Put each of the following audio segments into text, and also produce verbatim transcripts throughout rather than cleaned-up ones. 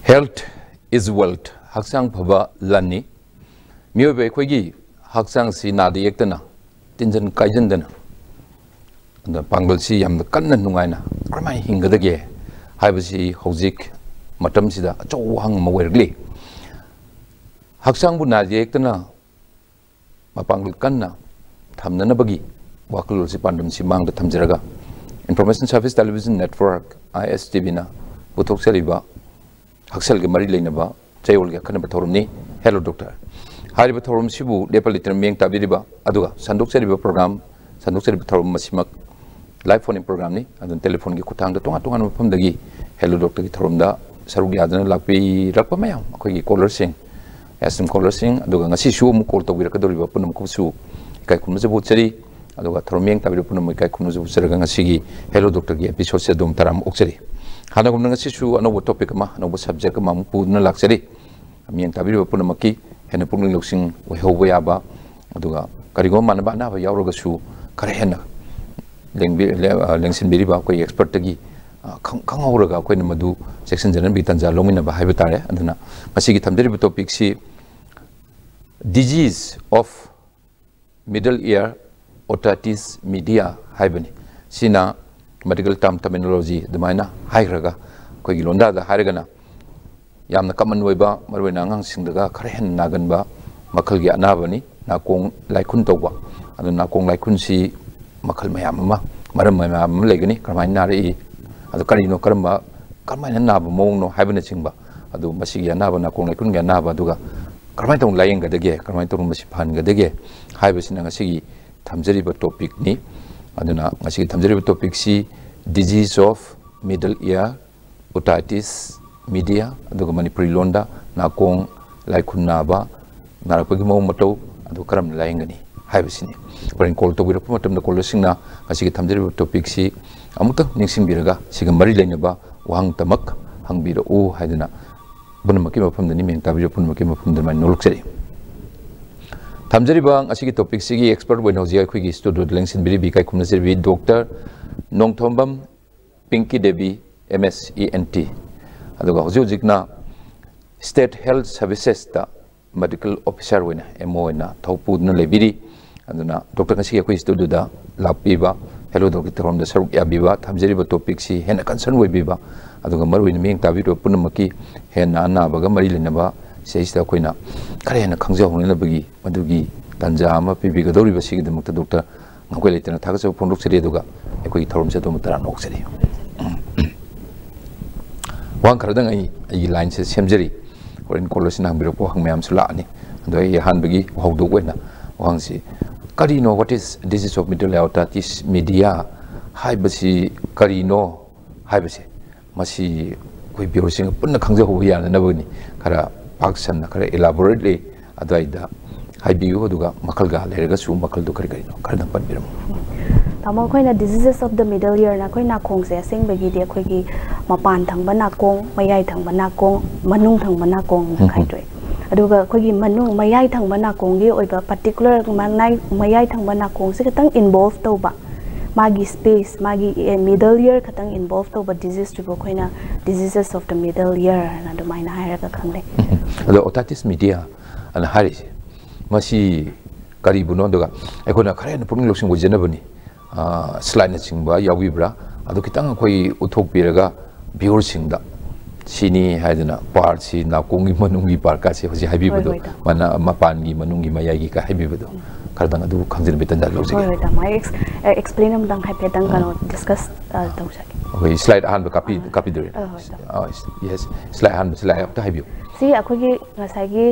Health is wealth. Haksang phaba lani. Miyo be khoigi haksang si nadi yektana tinjan kaijan dana. And pangal si yam kanna nungaina. Kramai hingadage. Haibasi hojik matam sida chawhang mawergli. Haksang bu nadi yektana mapangal kanna thamnana bagi wakul si pandam si mang da thamjaraga. Information Service Television Network I S T V na puthok saliba Haksal ke mari lainaba chayol ke khana bathorumni. Hello doctor. Hari bathorum sibu lepal liter meng tabiriba aduga sandok seriba program sandok seriba thorum masimak live phone program ni adun telephone ki khutang da tonga tonga mafam dagi hello doctor ki thorum da sarug yadana lakpi rakpa mayam akoi ki caller sing asm caller sing aduga ngasi su mu call tawira ka doriba punam ko su kai kum se butchari aduga thorum meng tabiriba punam kai kum se butchara ngasi gi hello doctor ki episode se dum taram oksari Hana gumnang sisu ano topic ma ano subject ma pu na laksari amien tabiri puna maki hena pungling loksing we hobo yaba aduga karigo man ba na ba yawroga su kare hena lengbi lengsin biri ba ko expert tagi khang khang hawraga ko madu section janan bi tanja lomina ba haiba tare aduna masigi thamdiri topic si disease of middle ear otitis media haibani sina medical term terminology demaina hairaga koi londa da hairagana yamna common weba marwena ngang singdaga khare hen nagan ba makhal gi anabani nakong laikun tawba adu nakong laikun si makhal mayam ma maram mayam legani karmai nari adu karino karamba karmai naba mong no haibana chingba adu masigi anaba nakong laikun ga naba duga karmai tong layeng ga dege karmai tong masi phan ga dege haibasina ngasigi thamjari ba topic ni aduna ngasi thamjari topic si disease of middle ear otitis media aduga manipuri londa nakong laikun naba narakpagi mo mato adu karam laingani haibasini parin call to bira pumatam na call singna ngasi thamjari topic si amuta ningsing biraga siga mari lainaba wahang tamak hangbira u haidana bunmaki mafam dani meng tabira punmaki mafam dani noluksari Thamjari bang asigi topic sigi expert when hojia khigi studio lengsin biri bi kai khumna serbi doctor Nongthombam Pinky Devi M S E N T aduga hoji hojikna state health services ta medical officer wena M O na thopu na lebiri aduna doctor ngasi khoi studio da lapi ba hello doctor from the saruk ya biba thamjari ba topic si hena concern we biba aduga marwin meng tabi ro punamaki hena na baga mari lena ba seista koina kare na khangja hongna bagi madugi tanja ama pibi ga dori basi gi mukta doctor ngakoi letena thaga so phone ruksari aduga ekoi thorum se dum tara noksari wang kharadang ai ai line se semjari orin kolosin hang biro ko hang mayam sula ani ando ai han bagi hawdu wena wang si kari no what is disease of middle ear otitis media hai basi kari no hai basi masi koi biro sing punna khangja ho ya na bani kara Paksan na kare elaborately adwaida haibiu aduga makal ga lerega su makal do kare kare no kare dampan biram tamo khoina diseases of the middle ear na khoina khong se sing bagi de khoi gi mapan thang bana kong mayai thang bana kong manung thang bana kong khai toi aduga khoi gi manung mayai thang bana kong gi oiba particular manai mayai thang bana kong se katang involve to ba magi space magi middle ear katang involved to but disease to khoina diseases of the middle ear na do maina haira ka khangle ado otitis media an hari masi karibu no doga ekona khare na pung loksing wojena bani a slide na chingba yawi bra ado kitang khoi uthok piraga viewer singda sini haidana part si na kongi manungi par ka se hoji haibi bodo mana mapan gi manungi mayai gi ka haibi bodo kardang adu khangjir betan da logi oi ta mai explain am dang hape dang kano discuss tong sak okay slide han ba copy copy dure oh yes slide han slide up ta haibi si akhogi ngasai gi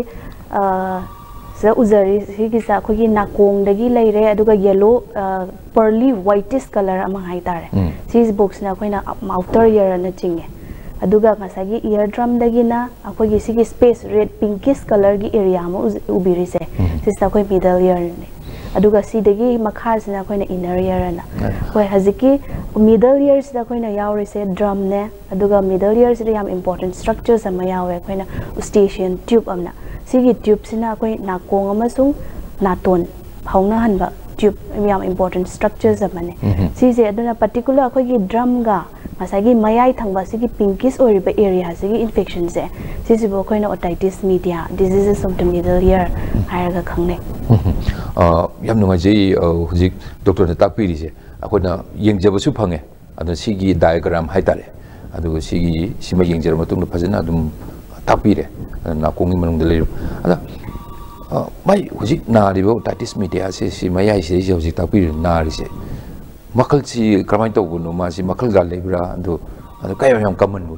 sa uzari si gi sa akhogi nakong dagi leire aduga yellow pearly whitish color ama hai tare si box na khoina outer ear na chinge aduga ngasagi eardrum dagina akhogi sigi space red pinkish color gi area ma ubiri se sista khoi middle ear ne aduga si dagi makha sina khoina inner ear na khoi haziki middle ear sida khoina yauri se drum ne aduga middle ear sida yam important structures ama yawe khoina eustachian tube amna sigi tube sina khoi nakong amasung naton phauna hanba tube yam important structures amane si je aduna particular khoi gi drum ga masagi mayai thangba sigi pinkish oriba area sigi infection se sisibo khoina otitis media diseases of the middle ear hairaga khangne uh yam nunga jei hujik doctor na takpiri se akhona yengjaba su phange adu sigi diagram haitare adu sigi sima yengjer matung na phajana dum takpire na kongi manung de leru ada mai hujik na ribo otitis media se si mayai se hujik takpiri na ri se makal si kramai to guno ma si makal gal lebra adu adu kay yam common boy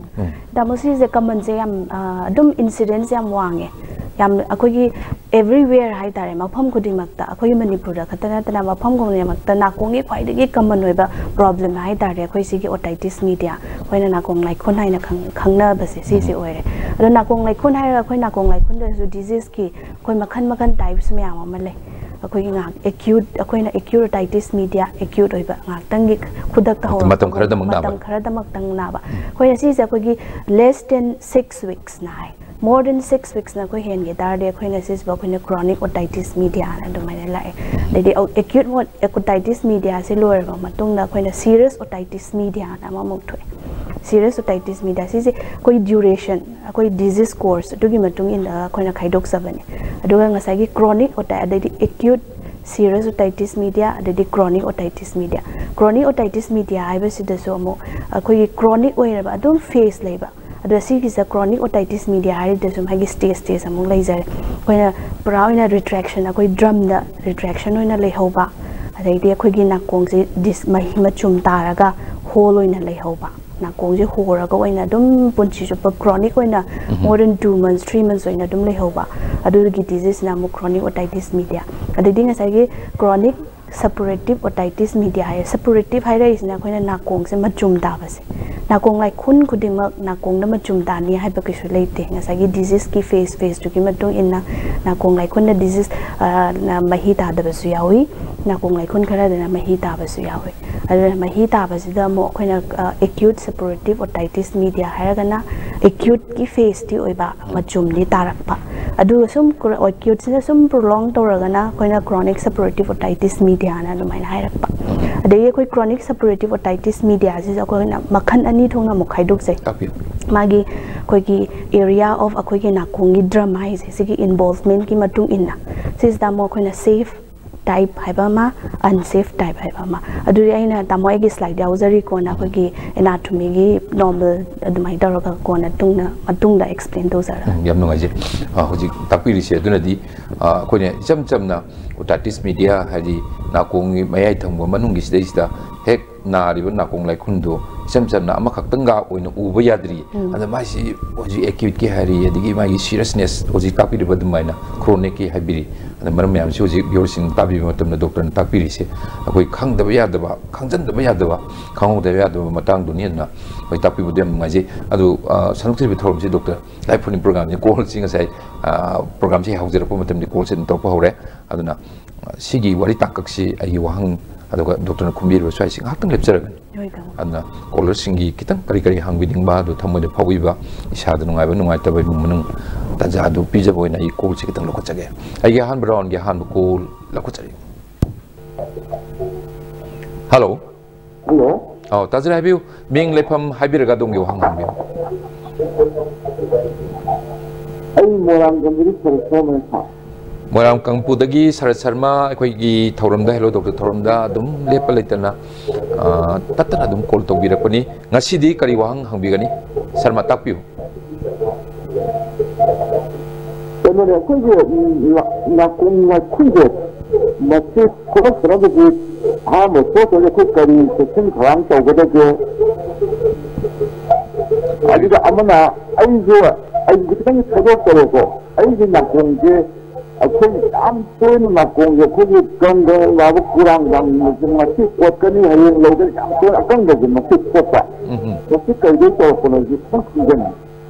damosi je common je yam dum incidents yam wange yam akogi everywhere hai tare mafam khuding makta akogi manipur da khatana tana mafam gong ne makta na kongi khwai de common hoiba problem hai tare akoi si gi otitis media hoina na kong lai khon hai na khang khangna base si si oire ado na kong lai khon hai ra khoi na kong lai khon da su disease ki khoi makhan makhan types me am ma le akoi nga acute akoi na acute otitis media acute hoiba nga tangi khudak ta ho matam khara da mangna matam khara da mak tang na ba khoi si se akoi gi less than six weeks na hai more than six weeks na koi hen ge dar de khoi na sis ba khoi na chronic otitis media na do mai la de de acute otitis media se lower ba matung na khoi na serious otitis media na ma mok thoi serious otitis media si koi duration koi disease course to gi matung in khoi na khaidok sabane aduga ngasai gi chronic otitis de acute serious otitis media de chronic otitis media chronic otitis media ai ba si da so mo khoi chronic oira ba adum face leiba adu si gi chronic otitis media hari da sum hagi stage stage among laser koina prawina retraction akoi drum da retraction oina lehoba adai de khoi gi nakong se dis mahi machum taraga hole oina lehoba nakong je horaga oina dum punchi super chronic oina more than two months three months oina dum lehoba adu gi disease na mo chronic otitis media adai ding sai gi chronic suppurative otitis media hai suppurative hai ra isna khoina nakong se machum da base nakong lai khun khudima nakong na machum da ni hai ba kisu leite ngasa gi disease ki face face to ki matung inna nakong lai khun na disease na mahi ta da basu yawi nakong lai khun khara da na mahi ta basu yawi adu mahi ta basu da mo khoina acute suppurative otitis media hai ra na acute ki face ti oiba machum ni tarak pa adu sum acute se sum prolong to ra na khoina chronic suppurative otitis media na do mai hai ra pa adai koi chronic suppurative otitis media is akoi na makhan ani thongna mokhai dok sai magi koi ki area of akoi ki nakong gi drama is sigi involvement ki matung inna sis da mo khoi na safe type haiba ma unsafe type haiba ma adu aina tamo egi slide yauzari ko na koi ki anatomy gi normal adumai daroga ko na tungna matungda explain do zara yam no ngaji hoji takpiri se aduna di ko ne jam jam na otitis media hari nakong mayai thangbo manung gi sidai sida hek na ribo nakong lai khundu jam jam na ama khaktanga oina uba yadri ada mai si hoji acute ki hari adigi mai seriousness hoji takpiri badumai na chronic ki habiri ada maram yam si hoji biolsing tabi matam na doctor na takpiri se akoi khangdaba yadaba khangjan daba yadaba khangudaba yadaba matang dunia na koi takpi budem ngaji adu sanukti bi thorum si doctor live phone program ni call singa sai program si haujera po matam ni call sen to pa hore aduna sigi wari takaksi ai wahang aduga doctor na kumbir swai sing hatang lepsara aduna caller singi kitang kari kari hangbiding ba do thamoi de phawi ba isa da nungai ba nungai ta ba munung taja do pija boina i call si kitang lokachage ai ga han brown ga han call lokachari hello hello oh tajra habiu ming lepam habiraga dongge wahang hanbiu ai moram gambiri performance Moram Kangpudagi Sarat Sharma akhoi gi thoramda hello doctor thoramda dum lepa leitana tatana dum call tawbirakani ngasidi kari wahang hangbigani Sharma takpiu Emore kunjo na kun na kunjo mati ko sarada gi ha mo so ko le kari section khang tawgada ge adiga amana ai jo ai gitang thado ko ai gi na kun ge aku am pun nakong yo kuji kangga labu kurang dan masih kuat kani hayang laudan am pun akan gak masih kuat pak masih kayu tu pun lagi pasti kan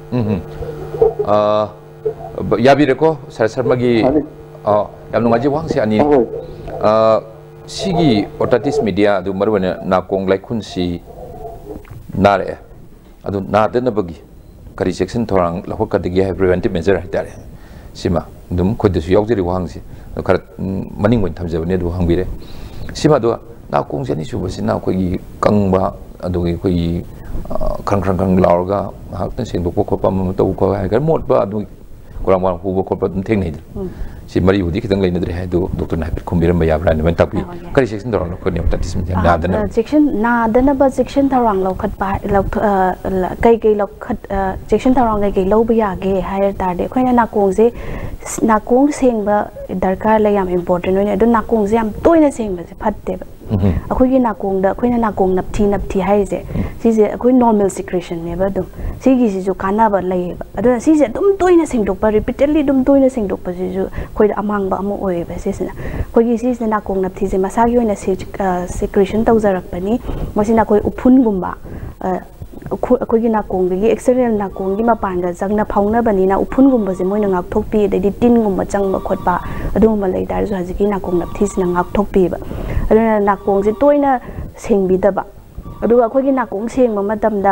ah ya bireko sar sar magi ah yang ngaji wang si ani ah sigi otitis media adu marwana nakong lai kun si nare adu nade na bagi kari section thorang lahor kadigi preventive measure hitare sima dum khode su yaujeri wangsi khara maning wen thamjabane du hangbire sima do na kongjani subasi na khoi kangba ꯑꯗꯨꯒꯤ ꯑꯩꯈꯣꯏꯒꯤ ꯈꯔꯪ ꯈꯔꯪ ꯈꯔꯪ ꯂꯥꯎꯔꯒ ꯉꯥꯏꯍꯥꯛꯇꯪ ꯁꯦꯡꯗꯣꯛꯄ ꯈꯣꯠꯄ ꯑꯃ ꯇꯧꯕ ꯈꯣꯠꯄ ꯍꯥꯏꯔꯒ ꯃꯣꯠꯄ ꯑꯗꯨ ꯀꯣꯔꯥꯡ ꯋꯥꯔꯥꯡ ꯍꯨꯕ ꯈꯣꯠꯄ ꯑꯗꯨꯝ ꯊꯦꯡꯅꯩꯗ ꯁꯤ ꯃꯔꯤꯕꯨꯗꯤ ꯈꯤꯇꯪ ꯂꯩꯅꯗ꯭ꯔꯦ ꯍꯥꯏꯗꯣ ꯗꯣꯛꯇꯔꯅ ꯍꯥꯏꯐꯦꯠ ꯈꯨꯝꯕꯤꯔꯝꯕ ꯌꯥꯕ꯭ꯔꯥ ꯍꯥꯏꯅ ꯇꯥꯛꯄꯤ ꯀꯔꯤ ꯆꯦꯛꯁꯤꯟ ꯊꯧꯔꯥꯡ ꯂꯧꯈꯠꯅꯤ ꯑꯣꯇꯥꯏꯇꯤꯁ ꯃꯤꯗꯤꯌꯥ ꯅꯥꯗꯅꯕ ꯆꯦꯛꯁꯤꯟ ꯅꯥꯗꯅꯕ ꯆꯦꯛꯁꯤꯟ ꯊꯧꯔꯥꯡ ꯂꯧꯈꯠꯄ ꯀꯩ ꯀꯩ ꯂꯧꯈꯠ ꯆꯦꯛꯁꯤꯟ ꯊꯧꯔꯥꯡ ꯀꯩ ꯀꯩ ꯂꯧꯕ ꯌꯥꯒꯦ ꯍꯥꯏꯔ ꯇꯥꯔꯗꯤ ꯑꯩꯈꯣꯏꯅ ꯅꯥꯀꯣꯡꯁꯦ ꯅꯥꯀꯣꯡ ꯁꯦꯡꯕ ꯗꯔꯀꯥꯔ ꯂꯩ ꯌꯥꯝ ꯏꯝꯄꯣꯔꯇꯦꯟ ꯑꯣꯏꯅ ꯑꯗꯨ ꯅꯥꯀꯣꯡꯁꯦ ꯌꯥꯝ ꯇꯣꯏꯅ ꯁꯦꯡꯕꯁꯦ ꯐꯠꯇꯦꯕ ꯑꯩꯈꯣꯏꯒꯤ ꯅꯥꯀꯣꯡꯗ ꯑꯩꯈꯣꯏꯅ ꯅꯥꯀꯣꯡ ꯅꯞꯊꯤ ꯅꯞꯊꯤ ꯍꯥꯏꯔꯤꯁꯦ ꯁꯤꯁꯦ ꯑꯩꯈꯣꯏ ꯅꯣꯔꯃꯦꯜ ꯁꯤꯀ꯭ꯔꯦꯁꯟꯅꯦꯕ ꯑꯗꯨꯝ ꯁꯤꯒꯤꯁꯤꯁꯨ ꯀꯥꯟꯅꯕ ꯂꯩꯌꯦꯕ ꯑꯗꯨꯅ ꯁꯤꯁꯦ ꯑꯗꯨꯝ ꯇꯣꯏꯅ ꯁꯦꯡꯗꯣꯛꯄ ꯔꯤꯄꯤꯇꯦꯗꯂꯤ ꯑꯗꯨꯝ ꯇꯣꯏꯅ ꯁꯦꯡꯗꯣꯛꯄꯁꯤꯁꯨ ꯑꯩꯈꯣꯏꯗ ꯑꯃꯥꯡꯕ ꯑꯃ ꯑꯣꯏꯌꯦꯕ ꯁꯤꯁꯤꯅ ꯑꯩꯈꯣꯏꯒꯤ ꯁꯤꯁꯤꯅ ꯅꯥꯀꯣꯡ ꯅꯞꯊꯤꯁꯦ ꯃꯁꯥꯒꯤ ꯑꯣꯏꯅ ꯁꯤꯀ꯭ꯔꯦꯁꯟ ꯇꯧꯖꯔꯛꯄꯅꯤ ꯃꯁꯤꯅ ꯑꯩꯈꯣꯏ ꯎꯐꯨꯟꯒꯨꯝꯕ ꯑꯩꯈꯣꯏꯒꯤ ꯅꯥꯀꯣꯡꯗꯒꯤ ꯑꯦꯛꯁꯇꯔꯅꯦꯜ ꯅꯥꯀꯣꯡꯒꯤ ꯃꯄꯥꯟꯗ ꯆꯪꯅ ꯐꯥꯎꯅꯕꯅꯤꯅ ꯎꯐꯨꯟꯒꯨꯝꯕꯁꯦ ꯃꯣꯏꯅ ꯉꯥꯛꯊꯣꯛꯄꯤ ꯑꯗꯩꯗꯤ ꯇꯤꯟꯒꯨꯝꯕ ꯆꯪꯕ ꯈꯣꯠꯄ ꯑꯗꯨꯒꯨꯝꯕ ꯂꯩ ꯇꯥꯔꯁꯨ ꯍꯧꯖꯤꯛꯀꯤ ꯅꯥꯀꯣꯡ ꯅꯞꯊꯤꯁꯤꯅ ꯉꯥꯛꯊꯣꯛꯄꯤꯕ ꯑꯗꯨꯅ ꯅꯥꯀꯣꯡꯁꯦ ꯇꯣꯏꯅ ꯁꯦꯡꯕꯤꯗꯕ ꯑꯗꯨꯒ ꯑꯩꯈꯣꯏꯒꯤ ꯅꯥꯀꯣꯡ ꯁꯦꯡꯕ ꯃꯇꯝꯗ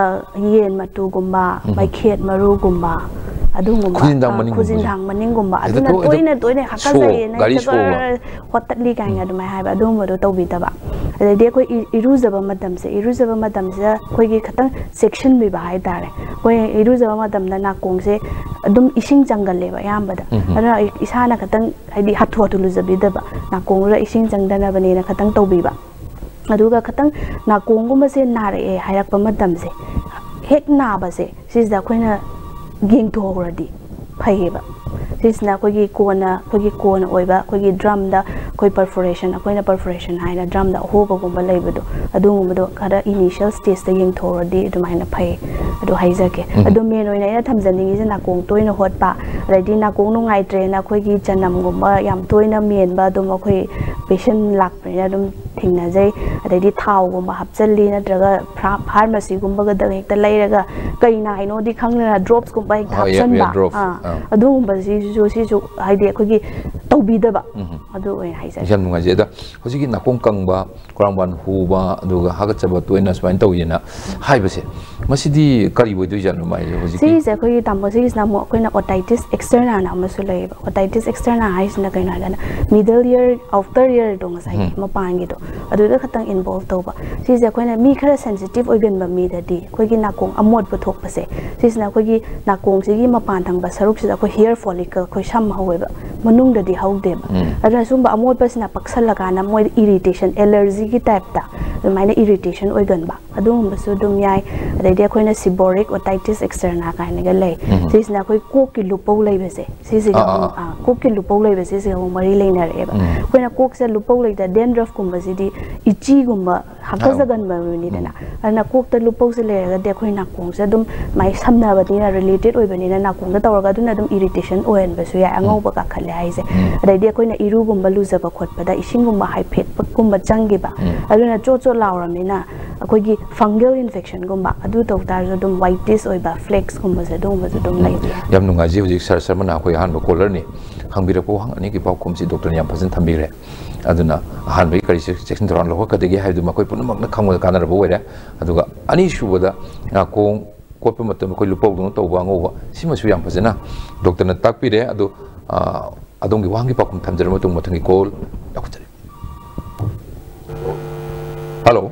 ꯌꯦꯟ ꯃꯇꯨꯒꯨꯝꯕ ꯃꯩꯈꯦꯠ ꯃꯔꯨꯒꯨꯝꯕ ꯑꯗꯨꯒꯨꯝꯕ ꯈꯨꯖꯤꯟꯊꯥꯡ ꯃꯅꯤꯡꯒꯨꯝꯕ ꯑꯗꯨꯅ ꯇꯣꯏꯅ ꯇꯣꯏꯅ ꯍꯥꯀꯠꯆꯩꯌꯦꯅ ꯍꯣꯠꯇꯠꯂꯤ ꯀꯥꯏꯅ ꯑꯗꯨꯃꯥꯏꯅ ꯍꯥꯏꯕ ꯑꯗꯨꯒꯨꯝꯕꯗꯣ ꯇꯧꯕꯤꯗꯕ ꯑꯗꯩꯗꯤ ꯑꯩꯈꯣꯏ ꯏꯔꯨꯖꯕ ꯃꯇꯝꯁꯦ ꯏꯔꯨꯖꯕ ꯃꯇꯝꯁꯤꯗ ꯑꯩꯈꯣꯏꯒꯤ ꯈꯤꯇꯪ ꯆꯦꯛꯁꯤꯟꯕꯤꯕ ꯍꯥꯏꯇꯥꯔꯦ ꯑꯩꯈꯣꯏ ꯏꯔꯨꯖꯕ ꯃꯇꯝꯗ ꯅꯥꯀꯣꯡꯁꯦ ꯑꯗꯨꯝ ꯏꯁꯤꯡ ꯆꯪꯒꯜꯂꯦꯕ ꯑꯌꯥꯝꯕꯗ ꯑꯗꯨꯅ ꯏꯁꯥꯅ ꯈꯤꯇꯪ ꯍꯥꯏꯗꯤ ꯍꯥꯊꯨ ꯍꯥꯊꯨ ꯂꯨꯖꯕꯤꯗꯕ ꯅꯥꯀꯣꯡꯗꯨꯗ ꯏꯁꯤꯡ ꯆꯪꯗꯅꯕꯅꯦꯅ ꯈꯤꯇꯪ ꯇꯧꯕꯤꯕ ꯑꯗꯨꯒ ꯈꯤꯇꯪ ꯅꯥꯀꯣꯡꯒꯨꯝꯕꯁꯦ ꯅꯥꯔꯛꯑꯦ ꯍꯥꯏꯔꯛꯄ ꯃꯇꯝꯁꯦ ꯍꯦꯛ ꯅꯥꯕꯁꯦ ꯁꯤꯁꯤꯗ ꯑꯩꯈꯣꯏꯅ ꯌꯦꯡꯊꯣꯛꯍꯧꯔꯗꯤ ꯐꯩꯌꯦꯕ ꯁꯤꯁꯤꯅ ꯑꯩꯈꯣꯏꯒꯤ ꯀꯣꯟꯅ ꯑꯩꯈꯣꯏꯒꯤ ꯀꯣꯟꯅ ꯑꯣꯏꯕ ꯑꯩꯈꯣꯏꯒꯤ ꯗ꯭ꯔꯝꯗ ꯑꯩꯈꯣꯏ ꯄꯔꯐꯣꯔꯦꯁꯟ ꯑꯩꯈꯣꯏꯅ ꯄꯔꯐꯣꯔꯦꯁꯟ ꯍꯥꯏꯅ ꯗ꯭ꯔꯝꯗ ꯑꯍꯣꯕꯒꯨꯝꯕ ꯂꯩꯕꯗꯣ ꯑꯗꯨꯒꯨꯝꯕꯗꯣ ꯈꯔ ꯏꯅꯤஷꯤꯌꯦꯜ ꯁ꯭ꯇꯦꯖꯇ ꯌꯦꯡꯊꯣꯛꯍꯧꯔꯗꯤ ꯑꯗꯨꯃꯥꯏꯅ ꯐꯩ ꯑꯗꯨ ꯍꯥꯏꯖꯒꯦ ꯑꯗꯣ ꯃꯦꯟ ꯑꯣꯏꯅ ꯑꯩꯅ ꯊꯝꯖꯅꯤꯡꯉꯤꯁꯦ ꯅꯥꯀꯣꯡ ꯇꯣꯏꯅ ꯍꯣꯠꯄ ꯑꯗꯩꯗꯤ ꯅꯥꯀꯣꯡ ꯅꯨꯡꯉꯥꯏꯇ꯭ꯔꯦꯅ ꯑꯩꯈꯣꯏꯒꯤ ꯆꯅꯝꯒꯨꯝꯕ ꯌꯥꯝ ꯇꯣꯏꯅ ꯃꯦꯟꯕ ꯑꯗꯨꯝ ꯑꯩꯈꯣꯏ ꯄꯦꯁꯦꯟ ꯂꯥꯛꯄꯅꯤꯅ ꯑꯗꯨꯝ ꯊꯦꯡꯅꯖꯩ ꯑꯗꯩꯗꯤ ꯊꯥꯎꯒꯨꯝꯕ ꯍꯥꯞꯆꯜꯂꯤ ꯅꯠꯇ꯭ꯔꯒ ꯐꯥꯔꯃꯥꯁꯤꯒꯨꯝꯕꯒꯗ ꯍꯦꯛꯇ ꯂꯩꯔꯒ ꯀꯩ ꯅꯥꯏꯅꯣꯗꯤ ꯈꯪꯗꯅ ꯗ꯭ꯔꯣꯞꯁꯀꯨꯝꯕ ꯍꯦꯛꯇ ꯍꯥꯞꯆꯟꯕ ꯑꯗꯨꯒꯨꯝꯕꯁꯤꯁꯨ ꯁꯤꯁꯨ ꯍꯥꯏꯗꯤ ꯑꯩꯈꯣꯏꯒꯤ ꯇꯧꯕꯤꯗꯕ ꯑꯗꯨ ꯑꯣꯏꯅ ꯍꯥꯏꯖꯒꯦ ꯌꯥꯝ ꯅꯨꯡꯉꯥꯏꯖꯩ ꯑꯗ ꯍꯧꯖꯤꯛꯀꯤ ꯅꯥꯀꯣꯡ ꯀꯪꯕ ꯀꯣꯔꯥꯡꯕꯥꯟ ꯍꯨꯕ ꯑꯗꯨꯒ ꯍꯥꯒꯠꯆꯕ ꯇꯣꯏꯅ ꯁꯨꯃꯥꯏꯅ ꯇꯧꯋꯦꯅ ꯍꯥꯏꯕꯁꯦ ꯃꯁꯤꯗꯤ ꯀꯔꯤ ꯑꯣꯏꯗꯣꯏꯖꯥꯠꯅꯣ ꯃꯥꯏꯁꯦ ꯍꯧꯖꯤꯛꯀꯤ ꯁꯤꯁꯦ ꯑꯩꯈꯣꯏꯒꯤ ꯇꯥꯃꯣ ꯁꯤꯒꯤꯁꯤꯅ ꯑꯃꯨꯛ ꯑꯩꯈꯣꯏꯅ ꯑꯣꯇꯥꯏꯇꯤꯁ ꯑꯦꯛꯁꯇꯔꯅꯥꯅ ꯑꯃꯁꯨ ꯂꯩꯌꯦꯕ ꯑꯣꯇꯥꯏꯇꯤꯁ ꯑꯦꯛꯁꯇꯔꯅꯥ ꯍꯥꯏꯁꯤꯅ ꯀꯩꯅꯣ ꯍꯥꯏꯔꯒꯅ ꯃꯤꯗꯜ ꯏꯌꯔ ꯑꯥꯎꯇꯔ ꯏꯌꯔꯗꯣ ꯉꯁꯥꯏꯒꯤ ꯃꯄꯥꯟꯒꯤꯗꯣ ꯑꯗꯨꯗ ꯈꯛꯇꯪ ꯏꯟꯚꯣꯜቭ ꯇꯧꯕ ꯁꯤꯁꯦ ꯑꯩꯈꯣꯏꯅ ꯃꯤ ꯈꯔ ꯁꯦꯟꯁꯤꯇꯤቭ ꯑꯣꯏꯒꯟꯕ ꯃꯤꯗꯗꯤ ꯑꯩꯈꯣꯏꯒꯤ ꯅꯥꯀꯣꯡ ꯑꯃꯣꯠꯄ ꯊꯣꯛꯄꯁꯦ ꯁꯤꯁꯤꯅ ꯑꯩꯈꯣꯏꯒꯤ ꯅꯥꯀꯣꯡꯁꯤꯒꯤ ꯃꯄꯥꯟ ꯊꯪꯕ ꯁꯔꯨꯛꯁꯤꯗ ꯑꯩꯈꯣꯏ ꯍꯤꯌꯔ ꯐꯣꯂꯤꯀꯜ ꯑꯩꯈꯣꯏ ꯁꯝ ꯍꯧꯋꯦꯕ ꯃꯅꯨꯡꯗꯗꯤ ꯍꯧꯗꯦꯕ ꯑꯗꯨꯅ ꯁꯨꯝꯕ ꯑꯃꯣꯠꯄꯁꯤꯅ ꯄꯛꯁꯜꯂꯀꯥꯟꯗ ꯃꯣꯏꯗ ꯏꯔꯤꯇꯦꯁꯟ ꯑꯦꯂꯔꯖꯤꯒꯤ ꯇꯥꯏꯞꯇ ꯑꯗꯨꯃꯥꯏꯅ ꯏꯔꯤꯇꯦꯁꯟ ꯑꯣꯏꯒꯟꯕ ꯑꯗꯨꯒꯨꯝꯕꯁꯨ ꯑꯗꯨꯝ ꯌꯥꯏ ꯑꯗꯩꯗꯤ ꯑꯩꯈꯣꯏꯅ ꯁꯤꯕꯣꯔꯤꯛ ꯑꯣꯇꯥꯏꯇꯤꯁ ꯑꯦꯛꯁꯇꯔꯅꯥ ꯀꯥꯏꯅꯒ ꯂꯩ ꯁꯤꯁꯤꯅ ꯑꯩꯈꯣꯏ ꯀꯣꯛꯀꯤ ꯂꯨꯄꯧ ꯂꯩꯕꯁꯦ ꯁꯤꯁꯤꯒ ꯑꯃꯨꯛ ꯀꯣꯛꯀꯤ ꯂꯨꯄꯧ ꯂꯩꯕꯁꯤꯁꯤꯒ ꯑꯃꯨꯛ ꯃꯔꯤ ꯂꯩꯅꯔꯛꯑꯦꯕ ꯑꯩꯈꯣꯏꯅ ꯀꯣꯛꯁꯦ ꯂꯨꯄꯧ ꯂꯩꯇ ꯗꯦꯟꯗ꯭ꯔꯐꯀꯨꯝꯕꯁꯤꯗꯤ ꯏꯆꯤꯒꯨꯝꯕ ꯍꯥꯀꯠꯆꯒꯟꯕ ꯃꯤꯅꯤꯗꯅ ꯑꯗꯨꯅ ꯀꯣꯛꯇ ꯂꯨꯄꯧꯁꯦ ꯂꯩꯔꯒꯗꯤ ꯑꯩꯈꯣꯏ ꯅꯥꯀꯣꯡꯁꯦ ꯑꯗꯨꯝ ꯃꯥꯏ ꯁꯝꯅꯕꯅꯤꯅ ꯔꯤꯂꯦꯇꯦഡ് ꯑꯣꯏꯕꯅꯤꯅ ꯅꯥꯀꯣꯡꯗ ꯇꯧꯔꯒ ꯑꯗꯨꯅ ꯑꯗꯨꯝ ꯏꯔꯤꯇꯦꯁꯟ ꯑꯣꯏꯍꯟꯕꯁꯨ ꯌꯥꯏ ꯑꯉꯧꯕ ꯀꯥꯈꯠꯂꯦ ꯍꯥꯏꯁꯦ ꯑꯗꯩꯗꯤ ꯑꯩꯈꯣꯏꯅ ꯏꯔꯨꯒꯨꯝꯕ ꯂꯨꯖꯕ ꯈꯣꯠꯄꯗ ꯏꯁꯤꯡꯒꯨꯝꯕ ꯍꯥꯏꯐꯦꯠꯄꯒꯨꯝꯕ ꯆꯪꯈꯤꯕ ꯑꯗꯨꯅ ꯆꯣꯠ ꯆꯣꯠ ꯂꯥꯎꯔꯕꯅꯤꯅ ꯑꯩꯈꯣꯏꯒꯤ ꯐꯪꯒꯜ ꯏꯟꯐꯦꯛꯁꯟꯒꯨꯝꯕ ꯑꯗꯨ ꯇꯧ ꯇꯥꯔꯁꯨ ꯑꯗꯨꯝ ꯋꯥꯏꯇꯤꯁ ꯑꯣꯏꯕ ꯐ꯭ꯂꯦꯛꯁꯀꯨꯝꯕꯁꯦ ꯑꯗꯨꯒꯨꯝꯕꯁꯨ ꯑꯗꯨꯝ ꯂꯩꯕ ꯌꯥꯏ ꯌꯥꯝ ꯅꯨꯡꯉꯥꯏꯖꯩ ꯍꯧꯖꯤꯛ ꯁꯔ ꯁꯔꯃꯅ ꯑꯩꯈꯣꯏ ꯑꯍꯥꯟꯕ ꯀꯣꯂꯔꯅꯤ ꯍꯪꯕꯤꯔꯛꯄ ꯋꯥꯍꯪ ꯑꯅꯤꯒꯤ ꯄꯥꯎꯈꯨꯝꯁꯤ ꯗꯣꯛꯇꯔꯅ ꯌꯥꯝ ꯐꯖꯅ ꯊꯝꯕꯤꯈ꯭ꯔꯦ ꯑꯗꯨꯅ ꯑꯍꯥꯟꯕꯒꯤ ꯀꯔꯤ ꯆꯦꯛꯁꯤꯟ ꯊꯧꯔꯥꯡ ꯂꯧꯈꯠꯀꯗꯒꯦ ꯍꯥꯏꯕꯗꯨ ꯃꯈꯣꯏ ꯄꯨꯝꯅꯃꯛꯅ ꯈꯪꯕꯗ ꯀꯥꯟꯅꯔꯕ ꯑꯣꯏꯔꯦ ꯑꯗꯨꯒ ꯑꯅꯤꯁꯨꯕꯗ ꯅꯥꯀꯣꯡ ꯀꯣꯠꯄ ꯃꯇꯝꯗ ꯑꯩꯈꯣꯏ ꯂꯨꯄꯧꯗꯧꯅ ꯇꯧꯕ ꯑꯉꯧꯕ ꯁꯤꯃꯁꯨ ꯌꯥꯝ ꯐꯖꯅ ꯗꯣꯛꯇꯔꯅ ꯇꯥꯛꯄꯤꯔꯦ ꯑꯗꯣ ꯑꯗꯣꯝꯒꯤ ꯋꯥꯍꯪꯒꯤ ꯄꯥꯎꯈꯨꯝ ꯊꯝꯖꯔꯕ ꯃꯇꯨꯡ ꯃꯊꯪꯒꯤ ꯀꯣꯜ ꯂꯧꯈꯠꯆꯔꯤ ꯍꯜꯂꯣ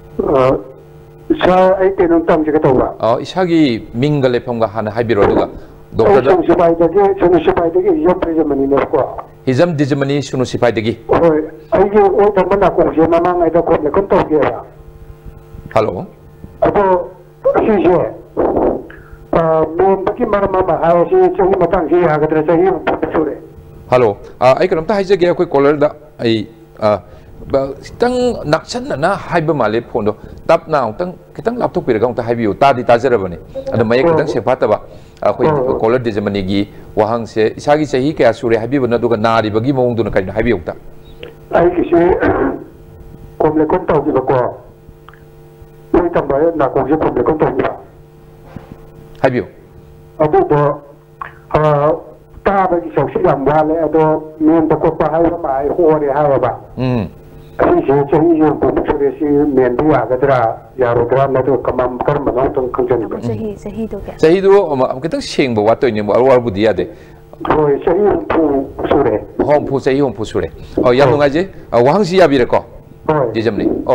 ꯁꯥꯔ ꯑꯩ ꯀꯩꯅꯣꯝ ꯇꯝꯖꯒꯦ ꯇꯧꯕ ꯏꯁꯥꯒꯤ ꯃꯤꯡꯒ ꯂꯩꯐꯝꯒ ꯍꯥꯟꯅ ꯍꯥꯏꯕꯤꯔꯣ ꯑꯗꯨꯒ ꯗꯣꯛꯇꯔꯗ ꯁꯨꯅꯨꯁꯤꯄꯥꯏꯗꯒꯤ ꯁꯨꯅꯨꯁꯤꯄꯥꯏꯗꯒꯤ ꯍꯤꯖꯝ ꯄ꯭ꯔꯤꯖꯃꯅꯤꯅꯦꯕꯀꯣ ꯍꯤꯖꯝ ꯗꯤꯖꯃꯅꯤ ꯁꯨꯅꯨꯁꯤꯄꯥꯏꯗꯒꯤ ꯍꯣꯏ ꯑꯩꯒꯤ ꯑꯣꯏ ꯊꯪꯕ ꯅꯥꯀꯣꯡꯁꯦ ꯃꯃꯥꯡꯉꯩꯗ ꯀꯣꯝ ꯂꯩꯈꯣꯝ ꯇꯧꯒꯦꯕ ꯍꯜꯂꯣ ꯑꯗꯣ ꯁꯤꯁꯦ ꯃꯦꯟꯕꯒꯤ ꯃꯔꯝ ꯑꯃ ꯍꯥꯏꯔꯁꯤ ꯆꯍꯤ ꯃꯇꯥꯡꯁꯤ ꯌꯥꯒꯗ꯭ꯔꯥ ꯆꯍꯤ ꯍꯨꯝꯐꯨ ꯁꯨꯔꯦ ꯍꯜꯂꯣ ꯑꯩ ꯀꯩꯅꯣꯝꯇ ꯍꯥꯏꯖꯒꯦ ꯑꯩꯈꯣꯏ ꯀꯣꯂꯔꯗ ꯑꯩ खितंग नक्सन्नना हाइबा माले फोन तपना अमुतंग खितंग लापथोकपिरगा अमुता हाइबियो तादि ताजरबने अदो मयेक खितंग सेफातबा अखोय कॉलर डिजमनीगी वाहंगसे इसागी चही कया सुरे हाइबिबना दुगा नारिबगी मौंगदुना काइना हाइबियोक्ता आई किसे कोमले कोन तौजिबको ओइ तंबा नाकोजे कोमले कोन तौजिबा हाइबियो अदुदो अ ताबगी सौसी याम वाले अदो मेन तको पाहाइबा माइ होरे हाइबा हम असीसे चही जो पुसुरेसी मेन दु आगदरा यारोदरा नदो कमम कर्म नौ तंग खंजन चही चही दो क्या चही दो अम कितंग सेंगबो वातोइने अरवार बुदि यादे होय चही फु सुरे होम फु चही होम फु सुरे ओ या नुगाजे वाहंसी याबिरेको होय जिजमनी ओ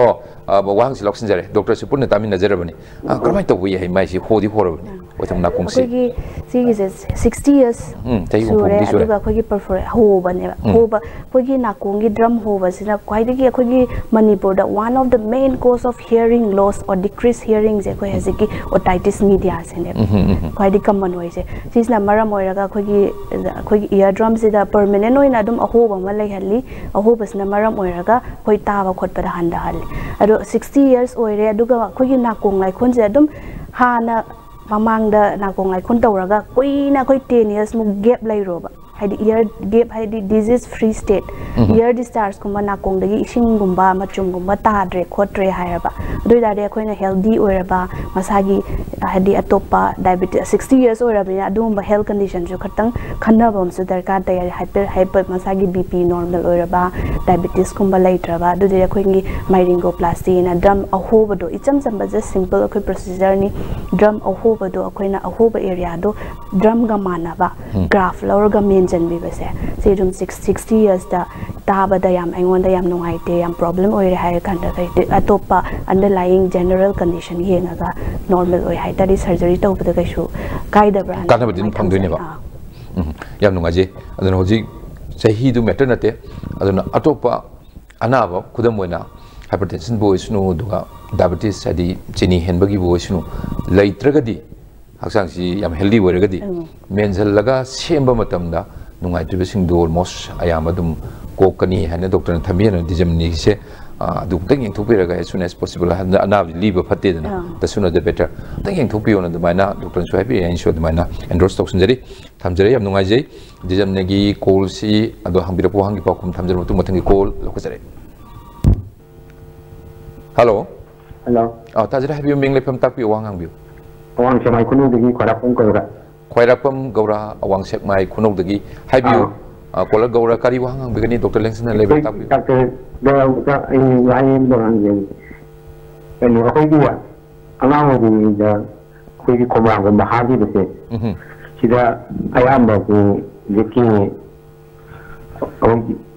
wang si loksin jare doctor si punna tamin nazar bani kramai to wi hai mai si hodi hor bani watham na kong si ki si is sixty years sure aduga khoi ki perforate ho bane ho ba khoi ki na kong gi drum ho ba sina kwai de ki khoi ki manipur da one of the main cause of hearing loss or decreased hearing je khoi hase ki otitis media se ne kwai de common hoi se sisna maram oi raga khoi ki khoi ki eardrum se da permanent oina adum aho ba ma lai halli aho ba sina maram oi raga khoi ta ba khot pa da han da hal ado sixty years oire aduga khoi ki na kong lai khon je adum hana mamang da na kong lai khon tawraga koi na khoi ten years mu gap lai roba haidi ear gap haidi disease free state ear discharge kuma na kong dagi ising gumba machum gumba ta dre khotre hairaba doi da de khoi na healthy oiraba masagi haidi atopa diabetes sixty years oiraba ya adum ba health condition ju khatang khanna bom su darkar ta hyper hyper masagi bp normal oiraba diabetes kumba laitraba du de khoi ngi myringoplasty na drum ahoba do icham chamba just simple khoi procedure ni drum ahoba do khoi na ahoba area do drum ga manaba graph lor ga men jan bi base se dum sixty years da taba da yam aingon da yam nungai te yam problem oi hai kan da kai atopa underlying general condition yenga ga normal oi hai tari surgery to ba da kai shu kai da bran kan ba din phang doi ne ba yam nungai je adon hoji sahi du matter nate adon atopa anaba khudam oina hypertension bo isnu duga diabetes adi chini henbagi bo isnu laitragadi haksang si yam healthy oiragadi menjal laga semba matamda nungai tribe sing do almost ayam adum kokani hana doctor thamien dijamni se adu tang yeng thupi raga as soon as possible hana ana leave phatte dana the sooner the better tang yeng thupi ona dumaina doctor so happy and sure dumaina endorse toxin jari thamjare yam nungai jai dijamne gi call si adu hangbira po hangi pa kum thamjar mutu mathangi call lokajare hello hello ah tajara happy ming lepam takpi wang hangbiu wang semai kunu degi kharapum ko ra khwairapam gaura awang sek mai khunok dagi haibiu kola gaura kari wang hang begani doctor lengsan level tak bi doctor do ka ai ai do ang ye en ro ko dia anang mo ni da ko ki ko ma ko ma ha di de se mhm sida ayam ba ko jeki ko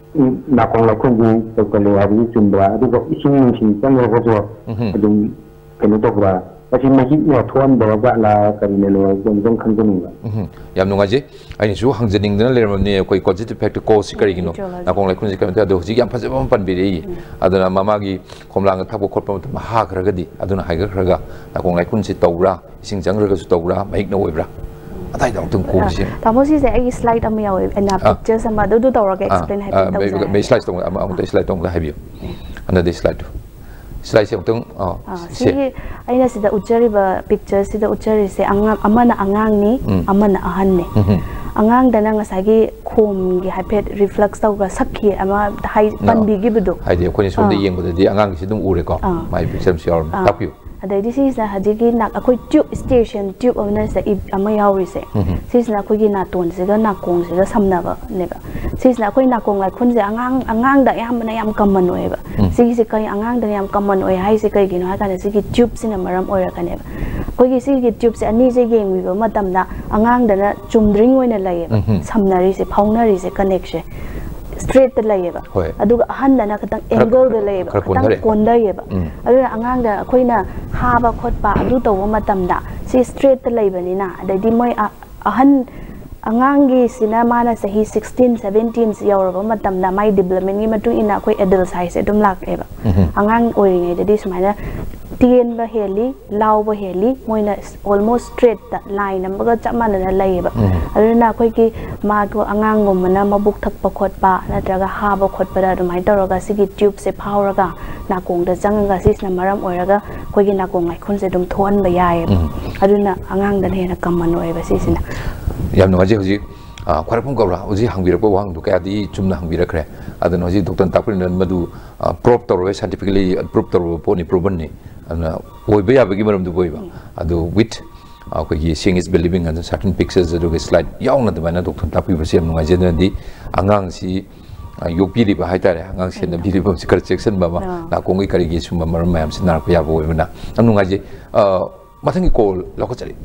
na ko la ko ni to ko le ari chumba du ko ising ni sin tan ro ko jo adum ke no to ba Kasi masih ya tuan bawa la karena lo jong kan jeng ba. Yam nunga je, ini su hang jening dana leram ni koi positive factor ko sikari gino. Na kong lai kun sikari mati ado hujik yam pasi pam pan biri. Aduna mama gi komlang thabo khot pam maha khraga di. Aduna haiga khraga. Na kong lai kun si tawra, sing jang raga su tawra, mahik na oibra. Atai dong tung ko si. Tamo si se ai slide am yaw and na picture sama do do tawra ka explain hai ta tawra. Me slide tong am am slide tong la hai bio. Ana de slide. Slide se tung oh. Si ai na sida uchari ba picture sida uchari se anga amana angang ni amana ahan ni. Angang dana ngasagi khom gi hypet reflux taw ga sakhi ama hai pan bi gi budu. Hai de khoni som de yeng budu di angang si dum ure ko. Mai picture si or tapiu. Adai di si sa haji gi nak akoi tube station tube of na sa ama yawi se. Si na khoi gi na ton se ga na kong se ga samna ba ne ba. Si na khoi na kong lai khun se angang angang da yam na yam common oi ba. Si si kai angang da yam common oi hai se kai gi no ha ka si gi tube sin maram oi ra ka ne ba. Khoi gi si gi tube se ani se geng wi ba matam na angang da na chumdring oi na lai ba. Samnari se phaunari se connection straight lai ba. Adu ahan da na katang angle da lai ba. Katang kondai ba. Adu angang da khoi na ha ba khot pa adu to matam da si straight lai ba ni na da di moi ahan angangi sina mana sahi sixteen seventeen yauraba matam na mai development ni matu ina khoi adult size dum lak eba angang oringe da di smaina tien ba heli law ba heli moina almost straight ta line number ga chamana na lai ba aduna khoi ki ma ko angang gum mana mabuk thak pa khot pa na traga ha ba khot pa da mai toroga sigi tube se power ga na kong da janga sis na maram oiraga khoi gi na kong ngai khun se dum thon ba yae aduna angang da ne na kamman oi ba sisina yam no aje hoji khwarapum gaura hoji hangbira ko wang du ka di chumna hangbira khre adon hoji doctor takpin nan madu prop torwe scientifically proof torwe poni proven ni ana oi ba ya bagi maram du boiba adu with ko gi seeing is believing and certain pictures adu ge slide yaung na da na doctor takpi ba sem no aje na di angang si yopi ri ba haitare angang si na bi ri ba sikar section ba ma na kongi kari gi sum maram mayam sin nar ko ya bo na anu ngaje mathangi call loko chari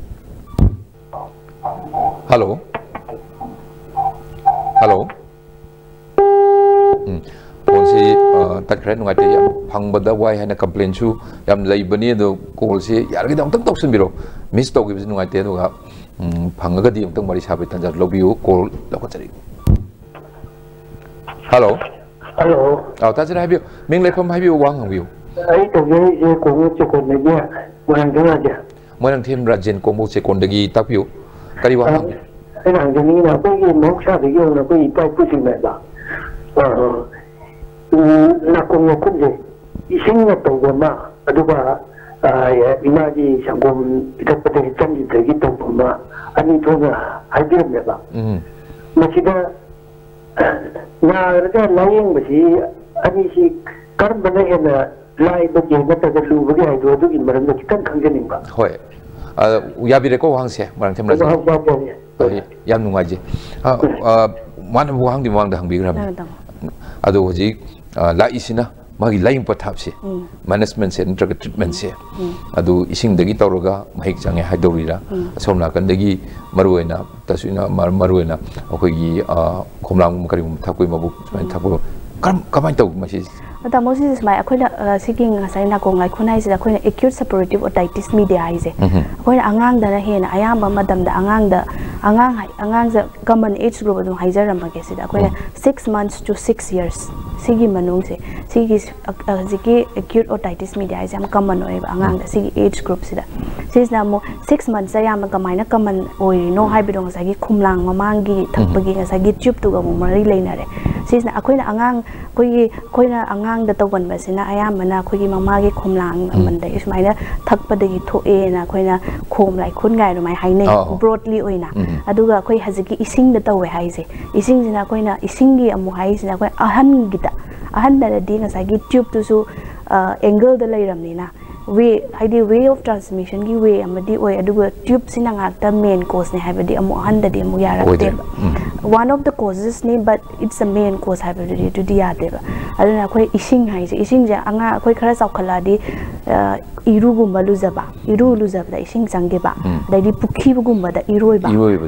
hello hello phone si ꯇꯠꯈ꯭ꯔꯦ ꯅꯨꯡꯉꯥꯏꯇꯦ ꯌꯥꯝ ꯐꯪꯕꯗ ꯋꯥꯏ ꯍꯥꯏꯅ ꯀꯝꯄ꯭ꯂꯦꯟꯁꯨ ꯌꯥꯝ ꯂꯩꯕꯅꯤ ꯑꯗꯣ ꯀꯣꯜꯁꯤ ꯌꯥꯔꯒꯗꯤ ꯑꯃꯨꯛꯇꯪ ꯇꯧꯁꯤꯟꯕꯤꯔꯣ miss ꯇꯧꯈꯤꯕꯁꯤ ꯅꯨꯡꯉꯥꯏꯇꯦ ꯑꯗꯨꯒ ꯐꯪꯉꯒꯗꯤ ꯑꯃꯨꯛꯇꯪ ꯋꯥꯔꯤ ꯁꯥꯕꯒꯤ ꯇꯥꯟꯖꯥ ꯂꯧꯕꯤꯌꯨ ꯀꯣꯜ ꯂꯧꯈꯠꯆꯔꯤ ꯍꯜꯂꯣ ꯍꯜꯂꯣ ꯑꯥꯎ ꯇꯥꯖꯔꯦ ꯍꯥꯏꯕꯤꯌꯨ ꯃꯤꯡ ꯂꯩꯐꯝ ꯍꯥꯏꯕꯤꯌꯨ ꯋꯥ ꯍꯪꯕꯤꯌꯨ ꯑꯩ ꯇꯧꯖꯔꯤꯁꯦ ꯀꯣꯡꯕ ꯆꯦꯀꯣꯟꯗꯒꯤ ꯃꯣꯏꯔꯥꯡꯊꯦꯝ ꯔꯥꯖꯦꯟ ꯃꯣꯏꯔꯥꯡꯊꯦꯝ ꯔꯥꯖꯦꯟ ꯀꯣꯡꯕ ꯆꯦꯀꯣꯟꯗꯒꯤ ꯇꯥꯛꯄꯤꯌꯨ ꯀꯔꯤ ꯋꯥ ꯍꯪꯕꯤꯌꯨ ꯑꯩꯅ ꯍꯪꯖꯅꯤꯡꯉꯤꯅ ꯑꯩꯈꯣꯏꯒꯤ ꯃꯍꯧꯁꯥꯗꯒꯤ ꯍꯧꯅ ꯑꯩꯈꯣꯏ ꯏꯄꯥ ꯏꯄꯨꯁꯤꯡꯅ ꯅꯥꯀꯣꯡ ꯃꯈꯨꯟꯁꯦ ꯏꯁꯤꯡꯅ ꯇꯧꯕ ꯑꯃ ꯑꯗꯨꯒ ꯏꯃꯥꯒꯤ ꯁꯪꯒꯣꯝ ꯄꯤꯊꯛꯄꯗꯒꯤ ꯆꯪꯈꯤꯕꯗꯒꯤ ꯇꯧꯕ ꯑꯃ ꯑꯅꯤ ꯊꯣꯛꯅ ꯍꯥꯏꯕꯤꯔꯝꯃꯦꯕ ꯃꯁꯤꯗ ꯅꯥꯔꯒ ꯂꯥꯌꯦꯡꯕꯁꯤ ꯑꯅꯤꯁꯤ ꯀꯔꯝꯕꯅ ꯍꯦꯟꯅ ꯂꯥꯏꯕꯒꯤ ꯅꯠꯇ꯭ꯔꯒ ꯂꯨꯕꯒꯤ ꯍꯥꯏꯗꯣ ꯑꯗꯨꯒꯤ ꯃꯔꯝꯗ ꯈꯤꯇꯪ ꯈꯪꯖꯅꯤꯡꯕ ꯍꯣꯏ ꯌꯥꯕꯤꯔꯦꯀꯣ ꯋꯥꯍꯪꯁꯦ ꯃꯣꯏꯔꯥꯡꯊꯦꯝ ꯔꯥꯖꯦꯟ ꯌꯥꯝ ꯅꯨꯡꯉꯥꯏꯖꯩ ꯃꯥꯅ ꯋꯥꯍꯪꯗꯤ ꯃꯃꯥꯡꯗ ꯍꯪꯕꯤꯈ꯭ꯔꯕꯅꯤ ꯑꯗꯣ ꯍꯧꯖꯤꯛ ꯂꯥꯛꯏꯁꯤꯅ ꯃꯥꯒꯤ ꯂꯥꯏꯌꯦꯡ ꯄꯊꯥꯞꯁꯦ ꯃꯦꯅꯦꯖꯃꯦꯟꯠꯁꯦ ꯅꯠꯇ꯭ꯔꯒ ꯇ꯭ꯔꯤꯠꯃꯦꯟꯠꯁꯦ ꯑꯗꯨ ꯏꯁꯤꯡꯗꯒꯤ ꯇꯧꯔꯒ ꯃꯍꯤꯛ ꯆꯪꯉꯦ ꯍꯥꯏꯗꯧꯔꯤꯔꯥ ꯑꯁꯣꯝ ꯅꯥꯀꯟꯗꯒꯤ ꯃꯔꯨꯑꯣꯏꯅ ꯇꯁꯨꯅ ꯃꯔꯨꯑꯣꯏꯅ ꯑꯩꯈꯣꯏꯒꯤ ꯈꯣꯝꯂꯥꯡꯒꯨꯝꯕ ꯀꯔꯤꯒꯨꯝꯕ ꯊꯛꯄꯒꯤ ꯃꯕꯨꯛ ꯁꯨꯃꯥꯏꯅ ꯊꯛꯄ ꯀꯃꯥꯏꯅ ꯇꯧ ꯃꯁꯤ ꯇꯥꯃꯣ ꯁꯤꯁꯦ ꯁꯨꯃꯥꯏꯅ ꯑꯩꯈꯣꯏꯅ ꯁꯤꯒꯤ ꯉꯁꯥꯏ ꯅꯥꯀꯣꯡ ꯂꯥꯏꯈꯨꯟ ꯍꯥꯏꯁꯤꯗ ꯑꯩꯈꯣꯏꯅ ꯑꯦꯀ꯭ꯌꯨꯠ ꯁꯦꯄꯣꯔꯦꯇꯤቭ ꯑꯣꯇꯥꯏꯇꯤꯁ ꯃꯤꯗꯤꯌꯥ ꯍꯥꯏꯁꯦ ꯑꯩꯈꯣꯏꯅ ꯑꯉꯥꯡꯗꯅ ꯍꯦꯟꯅ ꯑꯌꯥꯝꯕ ꯃꯇꯝꯗ ꯑꯉꯥꯡꯗ ꯑꯉꯥꯡ ꯑꯉꯥꯡꯁꯦ ꯀꯃꯟ ꯑꯦꯖ ꯒ꯭ꯔꯨꯞ ꯑꯗꯨꯝ ꯍꯥꯏꯖꯔꯝꯃꯒꯦ ꯁꯤꯗ ꯑꯩꯈꯣꯏꯅ six months to six years ꯁꯤꯒꯤ ꯃꯅꯨꯡꯁꯦ ꯁꯤꯒꯤ ꯍꯧꯖꯤꯛꯀꯤ ꯑꯦꯀ꯭ꯌꯨꯠ ꯑꯣꯇꯥꯏꯇꯤꯁ ꯃꯤꯗꯤꯌꯥ ꯍꯥꯏꯁꯦ ꯌꯥꯝ ꯀꯃꯟ ꯑꯣꯏꯌꯦꯕ ꯑꯉꯥꯡꯗ ꯁꯤꯒꯤ ꯑꯦꯖ ꯒ꯭ꯔꯨꯞꯁꯤꯗ ꯁꯤꯁꯤꯅ ꯑꯃꯨꯛ ꯁꯤꯛꯁ ꯃꯟꯊꯁ ꯑꯌꯥꯝꯕ ꯀꯃꯥꯏꯅ ꯀꯃꯟ ꯑꯣꯏꯔꯤꯅꯣ ꯍꯥꯏꯕꯗꯣ ꯉꯁꯥꯏꯒꯤ ꯈꯨꯝꯂꯥꯡ ꯃꯃꯥꯡꯒꯤ ꯊꯛꯄꯒꯤ ꯉꯁꯥꯏꯒꯤ ꯇ꯭ꯌꯨꯕꯇꯨꯒ ꯑꯃꯨꯛ ꯃꯔꯤ ꯂꯩꯅꯔꯦ ꯁꯤꯁꯤꯅ ꯑꯩꯈꯣꯏꯅ ꯑꯉꯥꯡ ꯑꯩꯈꯣꯏꯒꯤ ꯑꯩꯈꯣꯏꯅ ꯑꯉꯥꯡꯗ ꯇꯧꯒꯟꯕꯁꯤꯅ ꯑꯌꯥꯝꯕꯅ ꯑꯩꯈꯣꯏꯒꯤ ꯃꯃꯥꯒꯤ ꯈꯣꯝꯂꯥꯡ ꯑꯃꯗꯒꯤ ꯁꯨꯃꯥꯏꯅ ꯊꯛꯄꯗꯒꯤ ꯊꯣꯛꯑꯦꯅ ꯑꯩꯈꯣꯏꯅ ꯈꯣꯝ ꯂꯥꯏꯈꯨꯟ ꯀꯥꯏꯅ ꯑꯗꯨꯃꯥꯏꯅ ꯍꯥꯏꯅꯩ ꯕ꯭ꯔꯣꯗꯂꯤ ꯑꯣꯏꯅ ꯑꯗꯨꯒ ꯑꯩꯈꯣꯏ ꯍꯧꯖꯤꯛꯀꯤ ꯏꯁꯤꯡꯗ ꯇꯧꯋꯦ ꯍꯥꯏꯁꯦ ꯏꯁꯤꯡꯁꯤꯅ ꯑꯩꯈꯣꯏꯅ ꯏꯁꯤꯡꯒꯤ ꯑꯃꯨꯛ ꯍꯥꯏꯁꯤꯅ ꯑꯩꯈꯣꯏ ꯑꯍꯟꯒꯤꯗ ꯑꯍꯟꯗꯗꯤ ꯉꯁꯥꯏꯒꯤ ꯇ꯭ꯌꯨꯕꯇꯨꯁꯨ ꯑꯦꯡꯒꯜꯗ ꯂꯩꯔꯝꯅꯤꯅ ꯋꯦ ꯍꯥꯏꯗꯤ ꯋꯦ ꯑꯣꯐ ꯇ꯭ꯔꯥꯟꯁꯃꯤꯁꯟꯒꯤ ꯋꯦ ꯑꯃꯗꯤ ꯑꯣꯏ ꯑꯗꯨꯒ ꯇ꯭ꯌꯨꯕꯁꯤꯅ ꯉꯥꯛꯇ ꯃꯦꯟ ꯀꯣꯁꯅꯦ ꯍꯥꯏꯕꯗꯤ ꯑꯃꯨꯛ ꯑꯍꯟꯗꯗꯤ ꯑꯃꯨꯛ ꯌꯥꯔꯛꯇꯦꯕ ꯋꯥꯟ ꯑꯣꯐ ꯗ ꯀꯣꯖꯦꯁꯅꯤ but it's a main cause ꯍꯥꯏꯕꯗꯨꯗꯤ ꯑꯗꯨꯗꯤ ꯌꯥꯗꯦꯕ ꯑꯗꯨꯅ ꯑꯩꯈꯣꯏ ꯏꯁꯤꯡ ꯍꯥꯏꯁꯦ ꯏꯁꯤꯡꯁꯦ ꯑꯉꯥꯡ ꯑꯩꯈꯣꯏ ꯈꯔ ꯆꯥꯎꯈꯠꯂꯛꯑꯗꯤ ꯏꯔꯨꯒꯨꯝꯕ ꯂꯨꯖꯕ ꯏꯔꯨ ꯂꯨꯖꯕꯗ ꯏꯁꯤꯡ ꯆꯪꯈꯤꯕ ꯑꯗꯩꯗꯤ ꯄꯨꯈ꯭ꯔꯤꯒꯨꯝꯕꯗ ꯏꯔꯣꯏꯕ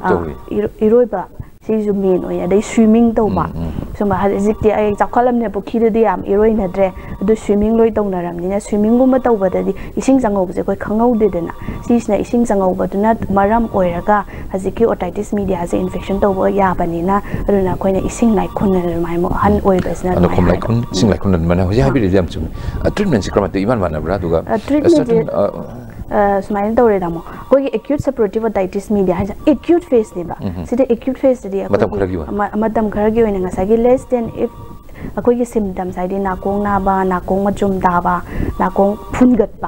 ꯏꯔꯣꯏꯕ ꯁꯤꯁꯨ ꯃꯦꯟ ꯑꯣꯏ ꯑꯗꯩ ꯁ꯭ꯋꯤꯃꯤꯡ ꯇꯧꯕ ꯁꯨꯝꯕ ꯍꯧꯖꯤꯛꯇꯤ ꯑꯩ ꯆꯥꯎꯈꯠꯂꯝꯅꯤꯅ ꯄꯨꯈ꯭ꯔꯤꯗꯗꯤ ꯌꯥꯝ ꯏꯔꯣꯏꯅꯗ꯭ꯔꯦ ꯑꯗꯨ ꯁ꯭ꯋꯤꯃꯤꯡ ꯂꯣꯏ ꯇꯧꯅꯔꯕꯅꯤꯅ ꯁ꯭ꯋꯤꯃꯤꯡꯒꯨꯝꯕ ꯇꯧꯕꯗꯗꯤ ꯏꯁꯤꯡ ꯆꯪꯍꯧꯕꯁꯦ ꯑꯩꯈꯣꯏ ꯈꯪꯍꯧꯗꯦꯗꯅ ꯁꯤꯁꯤꯅ ꯏꯁꯤꯡ ꯆꯪꯍꯧꯕꯗꯨꯅ ꯃꯔꯝ ꯑꯣꯏꯔꯒ ꯍꯧꯖꯤꯛꯀꯤ ꯑꯣꯇꯥꯏꯇꯤꯁ ꯃꯤꯗꯤꯌꯥꯁꯦ ꯏꯟꯐꯦꯛꯁꯟ ꯇꯧꯕ ꯌꯥꯕꯅꯤꯅ ꯑꯗꯨꯅ ꯑꯩꯈꯣꯏꯅ ꯏꯁꯤꯡ ꯂꯥꯏꯈꯨꯟ ꯑꯗꯨꯃꯥꯏꯅ ꯑꯍꯟ ꯑꯣꯏꯕꯁꯤꯅ ꯑꯗꯨꯃꯥꯏꯅ ꯂꯥꯏꯈꯨꯟ ꯏꯁꯤꯡ ꯂꯥꯏꯈꯨꯟ ꯑꯗꯨꯃꯥꯏꯅ ꯍꯧꯖꯤꯛ ꯍꯥꯏꯕꯤꯔꯤꯗꯤ ꯌꯥꯝ ꯆꯨꯝꯃꯤ ꯇ꯭ꯔꯤꯠꯃꯦꯟꯠꯁꯤ ꯀꯔꯝꯍꯥꯏꯅ ꯏꯃꯥꯟ ꯃꯥꯟꯅꯕ꯭ꯔꯥ ꯑꯗꯨꯒ ꯇ꯭ꯔꯤꯠꯃꯦꯟꯠꯁꯦ ꯁꯨꯃꯥꯏꯅ ꯇꯧꯔꯦ ꯇꯥꯃꯣ ꯑꯩꯈꯣꯏꯒꯤ ꯑꯦꯀ꯭ꯌꯨꯠ ꯁꯦꯄꯣꯔꯦꯇꯤቭ ꯑꯣꯇꯥꯏꯇꯤꯁ ꯃꯤꯗꯤꯌꯥ ꯍꯥꯏꯁꯦ ꯑꯦꯀ꯭ꯌꯨꯠ ꯐꯦꯁꯅꯦꯕ ꯁꯤꯗ ꯑꯦꯀ꯭ꯌꯨꯠ ꯐꯦꯁꯇꯗꯤ ꯑꯩꯈꯣꯏꯒꯤ ꯃꯇꯝ ꯈꯔꯒꯤ ꯑꯣꯏꯅ ꯉꯁꯥꯏꯒꯤ ꯂꯦꯁ ꯗꯦꯟ ꯏꯐ ꯑꯩꯈꯣꯏꯒꯤ ꯁꯤꯝꯇꯝꯁ ꯍꯥꯏꯗꯤ ꯅꯥꯀꯣꯡ ꯅꯥꯕ ꯅꯥꯀꯣꯡ ꯃꯆꯨꯝ ꯇꯥꯕ ꯅꯥꯀꯣꯡ ꯐꯨꯟꯒꯠꯄ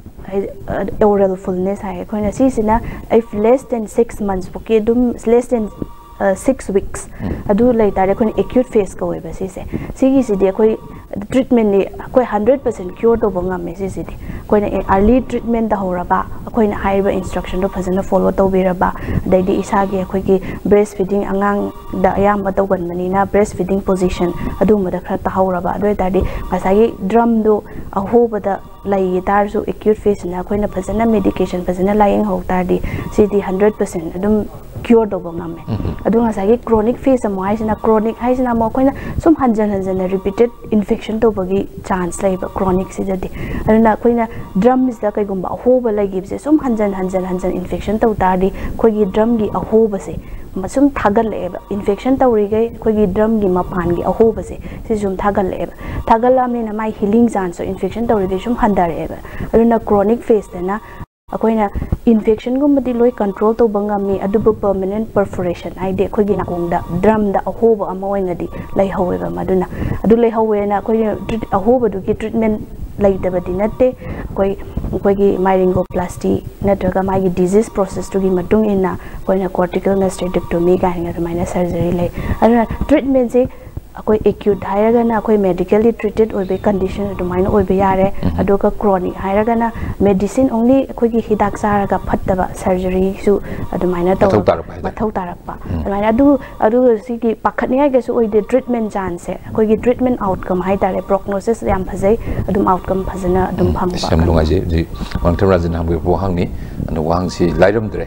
ꯑꯣꯔꯦꯜ ꯐꯨꯜꯅꯦꯁ ꯍꯥꯏ ꯑꯩꯈꯣꯏꯅ ꯁꯤꯁꯤꯅ if less than six months ꯐꯥꯎꯀꯤ ꯑꯗꯨꯝ ꯂꯦꯁ ꯗꯦꯟ ꯁꯤꯛꯁ ꯋꯤꯛꯁ ꯑꯗꯨ ꯂꯩꯇꯥꯔꯦ ꯑꯩꯈꯣꯏꯅ ꯑꯦꯀ꯭ꯌꯨꯠ ꯐꯦꯁ ꯀꯧꯋꯦꯕ ꯁꯤꯁꯦ ꯁꯤꯒꯤꯁꯤꯗꯤ ꯑꯩꯈꯣꯏ ꯇ꯭ꯔꯤꯠꯃꯦꯟꯗꯤ ꯑꯩꯈꯣꯏ ꯍꯟꯗ꯭ꯔꯦꯠ ꯄꯔꯁꯦꯟ ꯀ꯭ꯌꯣꯔ ꯇꯧꯕ ꯉꯝꯃꯦ ꯁꯤꯁꯤꯗꯤ ꯑꯩꯈꯣꯏꯅ ꯑꯥꯔꯂꯤ ꯇ꯭ꯔꯤꯠꯃꯦꯟ ꯇꯧꯍꯧꯔꯕ ꯑꯩꯈꯣꯏꯅ ꯍꯥꯏꯔꯤꯕ ꯏꯟꯁꯇ꯭ꯔꯛꯁꯟꯗꯣ ꯐꯖꯅ ꯐꯣꯂꯣ ꯇꯧꯕꯤꯔꯕ ꯑꯗꯩꯗꯤ ꯏꯁꯥꯒꯤ ꯑꯩꯈꯣꯏꯒꯤ ꯕ꯭ꯔꯦꯁ ꯐꯤꯗꯤꯡ ꯑꯉꯥꯡꯗ ꯑꯌꯥꯝꯕ ꯇꯧꯒꯟꯕꯅꯤꯅ ꯕ꯭ꯔꯦꯁ ꯐꯤꯗꯤꯡ ꯄꯣꯖꯤꯁꯟ ꯑꯗꯨꯒꯨꯝꯕꯗ ꯈꯔ ꯇꯥꯍꯧꯔꯕ ꯑꯗꯨ ꯑꯣꯏꯇꯥꯔꯗꯤ ꯉꯁꯥꯏꯒꯤ ꯗ꯭ꯔꯝꯗꯣ ꯑꯍꯣꯕꯗ ꯂꯩ ꯇꯥꯔꯁꯨ ꯑꯦꯀ꯭ꯌꯨꯠ ꯐꯦꯁꯁꯤꯅ ꯑꯩꯈꯣꯏꯅ ꯐꯖꯅ ꯃꯦꯗꯤꯀꯦꯁꯟ ꯐꯖꯅ ꯂꯥꯌꯦꯡꯍꯧ ꯇꯥꯔꯗꯤ ꯁꯤꯗꯤ ꯍꯟꯗ꯭ꯔꯦꯠ ꯄꯔꯁꯦꯟ ꯑꯗꯨꯝ ꯀ꯭ꯌꯣꯔ ꯇꯧꯕ ꯉꯝꯃꯦ ꯑꯗꯨ ꯉꯁꯥꯏꯒꯤ ꯀ꯭ꯔꯣꯅꯤꯛ ꯐꯦꯁ ꯑꯃꯨꯛ ꯍꯥꯏꯁꯤꯅ ꯀ꯭ꯔꯣꯅꯤꯛ ꯍꯥꯏꯁꯤꯅ ꯑꯃꯨꯛ ꯑꯩꯈꯣꯏꯅ ꯁꯨꯝ ꯍꯟꯖꯟ ꯍꯟꯖꯟꯅ ꯔꯤꯄꯤꯇꯦꯠ ꯏꯟꯐꯦꯛꯁꯟ ꯇꯧꯕꯒꯤ ꯆꯥꯟꯁ ꯂꯩꯕ ꯀ꯭ꯔꯣꯅꯤꯛꯁꯤꯗꯗꯤ ꯑꯗꯨꯅ ꯑꯩꯈꯣꯏꯅ ꯗ꯭ꯔꯝꯁꯤꯗ ꯀꯩꯒꯨꯝꯕ ꯑꯍꯣꯕ ꯂꯩꯈꯤꯕꯁꯦ ꯁꯨꯝ ꯍꯟꯖꯟ ꯍꯟꯖꯟ ꯍꯟꯖꯟ ꯏꯟꯐꯦꯛꯁꯟ ꯇꯧ ꯇꯥꯔꯗꯤ ꯑꯩꯈꯣꯏꯒꯤ ड्रमꯒꯤ अहोबसे सम थागलेब इन्फेक्शन तौरीगै अखोगी ड्रमगी मपानगी अहोबसे से सुम थागलेब थागलामने माई हीलिंग चांस इन्फेक्शन तौरीगै सुम हंदरेब अदुना क्रोनिक फेसना अखोइना इन्फेक्शन गुम्बदी लोई कंट्रोल तौब ngami अदुबु परमानेंट परफोरेशन हाइदे अखोगी नाकोंगदा ड्रम दा अहोब अमा ओइनदी लैहौवेबा मदुना अदु लैहौवेना अखोई अहोबदुगी ट्रीटमेंट लैदबदी नते अखोई अखोगी माइरिंगोप्लास्टी नत्रगा मागी डिजीज प्रोसेस तुगी मतुंग इना अखोइना कॉर्टिकल मास्टेक्टोमी गाइना अदुमाइना सर्जरी लै अदुना ट्रीटमेंट से अखोई एक्यूट हायरगना अखोई मेडिकली ट्रीटेड ओइबे कंडीशन अदुमाइना ओइबे यारे अदुगा क्रोनिक हायरगना मेडिसिन ओनली अखोगी हिदाक सारगा फत्तबा सर्जरी सु अदुमाइना तौ मथौ तारकपा अदुमाइना अदु अदु सिगी पाखतनिया गेसु ओइदे ट्रीटमेंट चांस है अखोगी ट्रीटमेंट आउटकम हाइतारे प्रोग्नोसिस याम फजै अदुम आउटकम फजना अदुम फंगबा सम लुंगाजे जि वांगथम राजन हामगे बो हांगनि अनु वांगसि लाइरमद्रे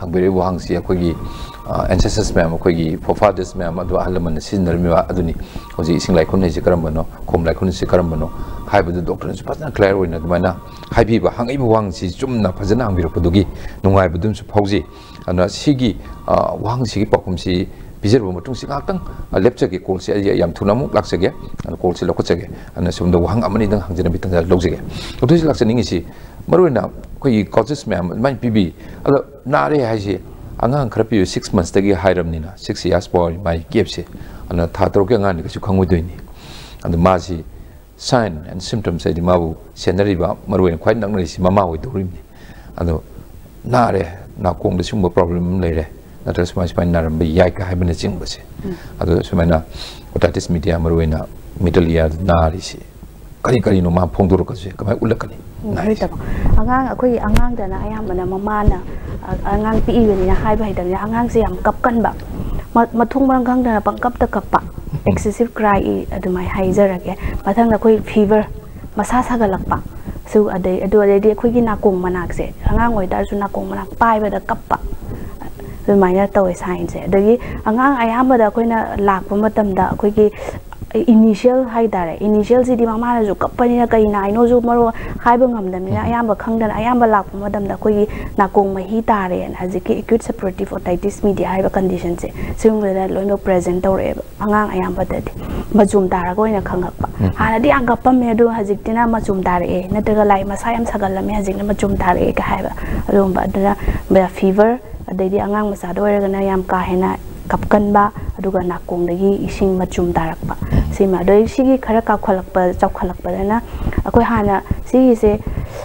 hangbe wang si akhoi ancestors ma'am akhoi forefathers ma'am adu ahalaman siznarmi wa aduni hoji ising lai khun ji karambano khom lai khun si karambano haibadu doctor su fazana clear oina dumana haibi ba hangai wang si chumna fazana hangbi ropodugi nungai budum su phauji ana sigi wang sigi pakum si 비저로 뭐 중식 같은 랩적이 콜시 yam thunamuk laksege an 콜시 lokchege an sumdo wang amani dang hangjena bitang logjege otosi laksening isi maruina koi causes me man pibi alo nare haji angang khrapi six months tagi hairamnina six years boy my gapse an tha troke ngan ni su khangoi doini and maji sign and symptoms ai mabu senari ba maruina khwai nang ni si mama hoi dorimni ado nare na kong de sumbo problem leire natal semua semua naram biaya kahai benda cing basi, atau semua na otatis media meruina middle year nari si, kali kali no mah pong dulu kasi, kami ulah kali. Nari tak, angang aku i angang dan ayam mana mama na, angang pi ini na hai bahai dan angang si am kapkan ba, matung barangkang dan pangkap tak kapa, excessive cry i adu mai hai zara ke, matang aku i fever, masa sagalak pa, so ada adu ada dia aku i nakong manak se, angang oi dar su nakong manak pai pada kapa. Rồi mai nhá tôi sai sẽ đấy anh ngang ai ham bây khôi na lạc vào một tầm đó khôi cái initial hay ta đấy initial gì đi mà mà là dù cấp bao nhiêu cái này nó dù mà hai bên ngầm đầm ai ham bờ khăng đầm ai ham bờ lạc vào một tầm đó khôi na cùng mà hi ta đấy là gì cái acute suppurative otitis media hay bờ condition sẽซึ่งเลยlà lối nó present đâu đấy anh ngang ai ham bờ đấy mà zoom ta ra khôi na khăng gặp à là đi ăn gặp bao nhiêu đâu hay gì na mà zoom ta đấy na từ cái lại mà sai em sagal là mấy hay gì na mà zoom ta đấy cái hay bờ rồi bờ đó bờ fever adai angang masa do era na yam ka hena kapkan ba aduga nakong dagi ising machum darak ba sima doi sigi khara ka khalak pa chau khalak pa na akoi hana sigi se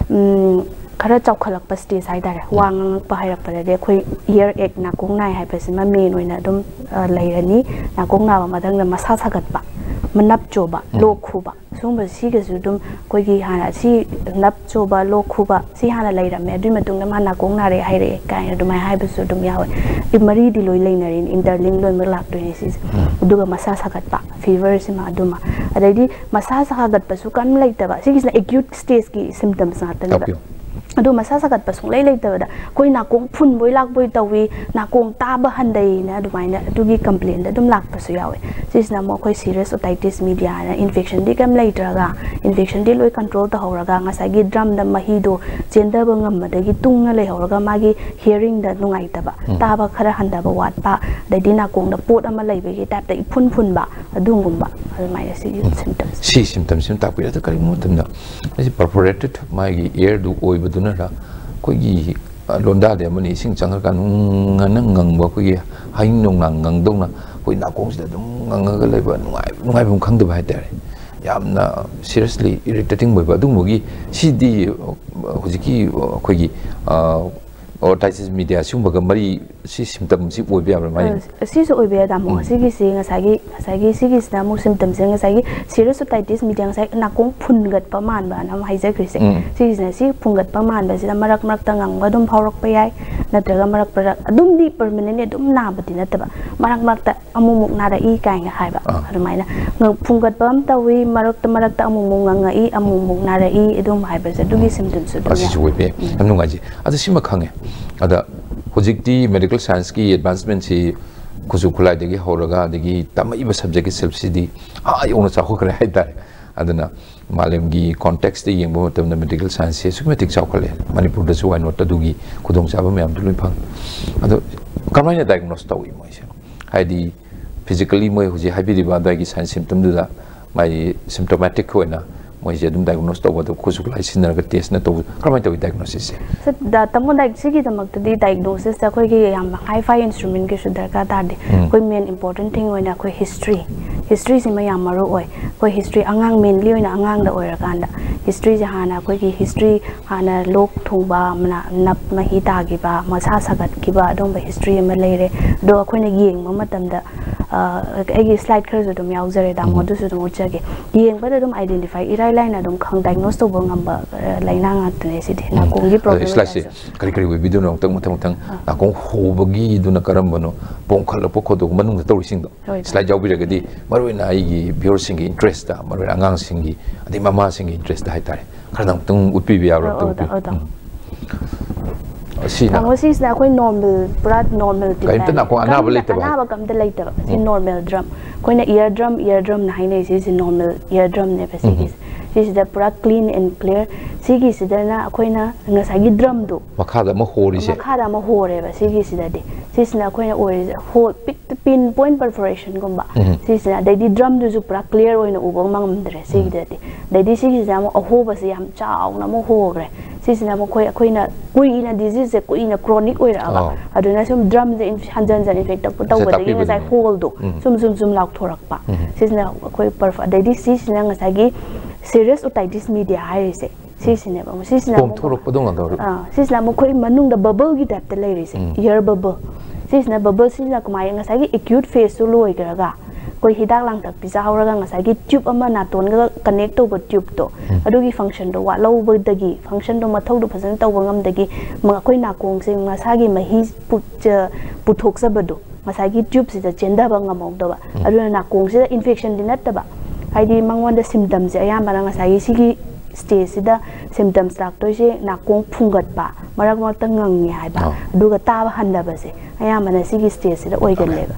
khara chau khalak pa stage sai dare wang pa hai pa de khoi ear ek nakong nai hai pa sima main oina dum lairani nakong na ma dang na masa sagat ba manap choba lokhuba sumba siga sudum koi gi hana si nap choba lokhuba si hana lairame adui matung na mana kong na re haire kai adumai hai busu dum yawe imari di loi leinarin interlink loi merlak to ni sis duga masa sagat pa fever sima aduma adai masa sagat pa su kan laita ba sigi na acute stage ki symptoms na tan ba adu masa sagat pa sung lai lai ta da koi na kong phun boi lak boi tawi na kong ta ba handai na du mai na du gi complain da dum lak pa su yawe sis na mo koi serious otitis media na infection di kam lai tra ga infection di loi control ta hora ga nga sa gi drum da mahi do chenda ba ngam da gi tung na lai hora ga ma gi hearing da nungai ta ba ta ba khara handa ba wat pa da di na kong da pot ama lai be gi tap da phun phun ba adu ngum ba mai da si symptoms si symptoms sim ta ku da kari mo tam da si perforated mai gi ear du oi ba du na ra ko gi londa de mani sing chang ka ngang ngang ba ko gi haing nong nang ngang dong na ko na kong si da dum ngang ga lai ba ngai ngai bum khang da ba ta yamna seriously irritating ba du mo gi si di hojiki ko gi otitis media sumba ga mari si symptom si oi bia ba mai si so oi bia da mo si gi si nga sa gi sa gi si gi na mo symptom se nga sa gi serious otitis media nga sa na kong phun gat pa man ba na hai ja krise si na si phun gat pa man ba si marak marak ta ngang ba dum phaurak pa yai na tra ga marak pra dum di permanent dum na ba ti na ta ba marak marak ta amu muk na da i kai nga hai ba adu mai na ngang phun gat pam ta wi marak ta marak ta amu muk nga i amu muk na da i dum hai ba sa du gi symptoms du ya si oi bia am nu ngaji adu si ma khange ada hojikti medical science ki advancement si kusu khulai degi horaga degi tamai ba subject ki self sidi a yona cha khokre hai dare adana malem gi context de yeng bo tam medical science se sukmetik cha khole manipur da su wai not du gi khudong cha ba myam du phang ado kamai na diagnose tawi moi se haidi physically moi hoji habi di ba da gi sign symptom du da mai symptomatic ko na moi je dum diagnose to bodo khusuk lai sinna ga test na to kamai to diagnosis se so da tamon da sigi tamak to di diagnosis ta khoi gi yam high fi instrument ke su darka ta de koi main important thing oina koi history history si ma yam maru oi koi history angang mainly oina angang da oira kan da history ja hana koi gi history hana lok thungba mana nap ma hi ta gi ba ma sa sagat ki ba dong ba history ma leire do khoi na yeng ma matam da agi slide khar su dum yaw zare da mo du su dum chage yeng ba da dum identify irai line na dum khang diagnose to bo ngam ba laina nga tne si de na kong gi problem slide kari kari we video no tang tang tang na kong ho bagi du na karam bano pong khal po ko do manung da to sing do slide jaw bi ga di maroi na ai gi pure sing interest da maroi angang sing gi adi mama sing interest da hai tare khar nang tung utpi bi yaw to Sina. Tango si sina koi normal, berat normal. Kain tu nak kau anak boleh tu. Anak bakam tu lagi tu. Si normal drum. Koi na ear drum, ear drum nahi ni si si normal ear drum ni pasti kis. Si si dah berat clean and clear. Si kis dah na koi na ngasagi drum tu. Makha dah mahor ni. Makha dah mahor eh. Si kis dah de. Si sina koi na oi hole pin point perforation kumba. Si sina dah di drum tu super clear oi na ubang mang mendre. Si dah de. Dah di si kis dah mo ahob pasti am chow na mo hore. Sisina mo koi koi na kui na disease se kui na chronic oi ra ga aduna sum drum the hanjan jan infect ta taw ba de ngai hold do sum sum sum lauk thorak pa sisina koi perfa de di sisina nga sagi serious otitis media hai se sisina ba sisina pom thorak pa dong ga ah sisina mo koi manung da bubble gi tap te lai ri se ear bubble sisina bubble sisina kumai nga sagi acute phase su loi ga ga koi hidak lang tak pizza hauraga ngasai gi tube ama na ton ga connect to tube to adugi function do wa low ba dagi function do mathau do phasan taw ngam dagi ma koi na kong se ngasa gi mahi put puthok sa bado ngasai gi tube se chenda ba ngam do ba adu na kong se infection dinat ta ba haidi mangwan da symptoms ayam ba ngasai gi sigi stage sida symptoms lak to se na kong phungat ba marak ma ta ngang ni hai ba aduga ta ba handa ba se ayam ba na sigi stage sida oi gan le ba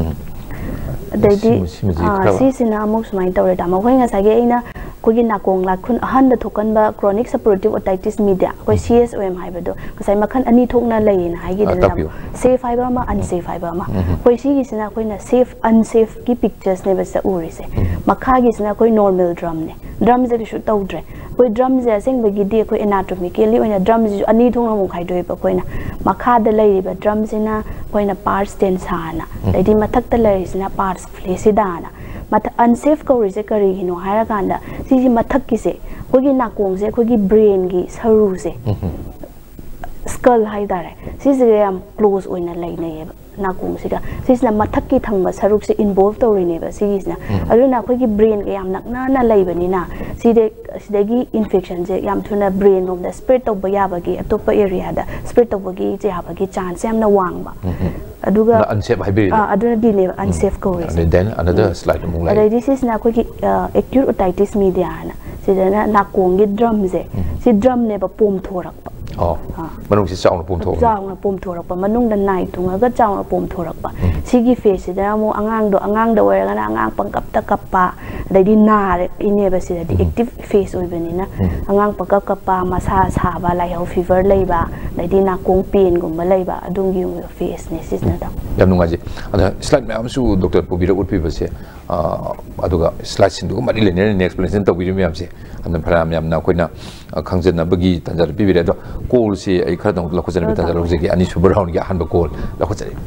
Jadi, si sina amuk sumai tawre dama koi nga sage ina koi gi nakong la khun ahan da thokan ba chronic suppurative otitis media koi C S O M hai bado kasai makhan ani thokna lai na hai gi da safe fiber ma unsafe fiber ma koi si gi sina koi na safe unsafe ki pictures ne ba sa uri se makha gi sina koi normal drum ne drum je shu tawdre koi drum je seng ba gi de koi anatomically oina drum je ani thokna mu khai doi ba koi na makha da lai ba drum sina koi na parts tense hana dai mathak ta lai sina parts flesidana mat unsafe ko rese kari hino haira kanda si si mathak ki se ko gi nakong se ko gi brain gi saru se skull hai dare si si am close oina lai ne nakong siga si na mathak ki thangba saruk se involve to ri ne ba si na adu na ko gi brain ga yam nak na na lai bani na si de si de gi infection je yam thuna brain rom da spread to ba ya ba gi atopa area da spread to ba gi je ha ba gi chance yam na wang ba aduga unsafe hybrid ah aduna di ne unsafe ko is and then another slide mong lai this is na ko ki acute otitis media na si na na kong gi drum je si drum ne ba pom thorak ba oh manung si chaung na pom thorak chaung na pom thorak ba manung da nai tunga ga chaung na pom thorak ba sigi face da mo angang do angang da wera na angang pangkap ta kappa da di na re ine ba si di active face oi bani na angang pangkap kappa masa sa ba lai ho fever lai ba da di na kong pain gum ba lai ba adung gi face ne sis na da yam nungaji ada slide ma amsu doctor pobira utpi ba se aduga slide sin du ma di le ne explanation to bi mi am se an phara yam na koina khangjen na bagi tanjar bi bi do call si ai khara dong la ko jan bi tanjar lo se ki ani super round gi han ba call la ko chari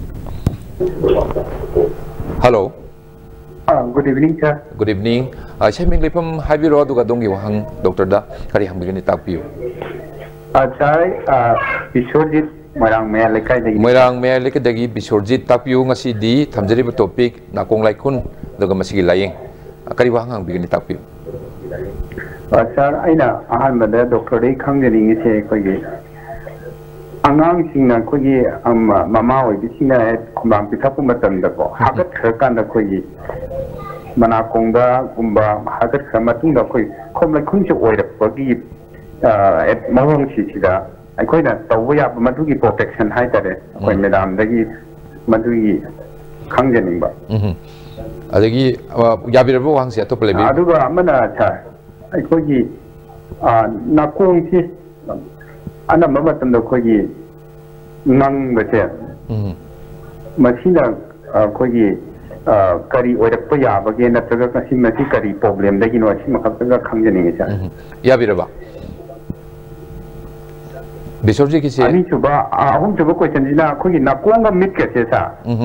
hello uh, good evening sir good evening uh, cheming lepam habi ro aduga dong gi wahang doctor da kari hang bi ni tak piu uh, sir uh, Bishorjit Moirang Mea Lekai dagi Moirang Mea Lekai dagi Bishorjit takpiu ngasi di thamjari ba topic nakong lai khun daga masigi layeng kari wahang hang bi ni takpiu sir aina ahan bada doctor dei khangani ngi se ko gi angang sing na ko gi mama oi bi sing na kumbang pi thap matam da ko hagat khan da ko gi mana kongda kumba hagat khan matung da ko khom lai khun che oi da ko gi et mawang chi chi da ai ko na taw ya ma du gi protection hai ta de ko madam da gi ma du gi khangani ba adagi yabir bo wang se to play bi adu ga amana cha ai ko gi na kong chi ana ma matam da ko gi nang ba che masina ko gi kari oi rak pa ya ba ge na ta ga si ma si kari problem da gi no si ma ka ga khangani ni cha yabir ba Bishorjit ki se ani chuba ahum chuba question ina ko gi na kong ga mit ke se sa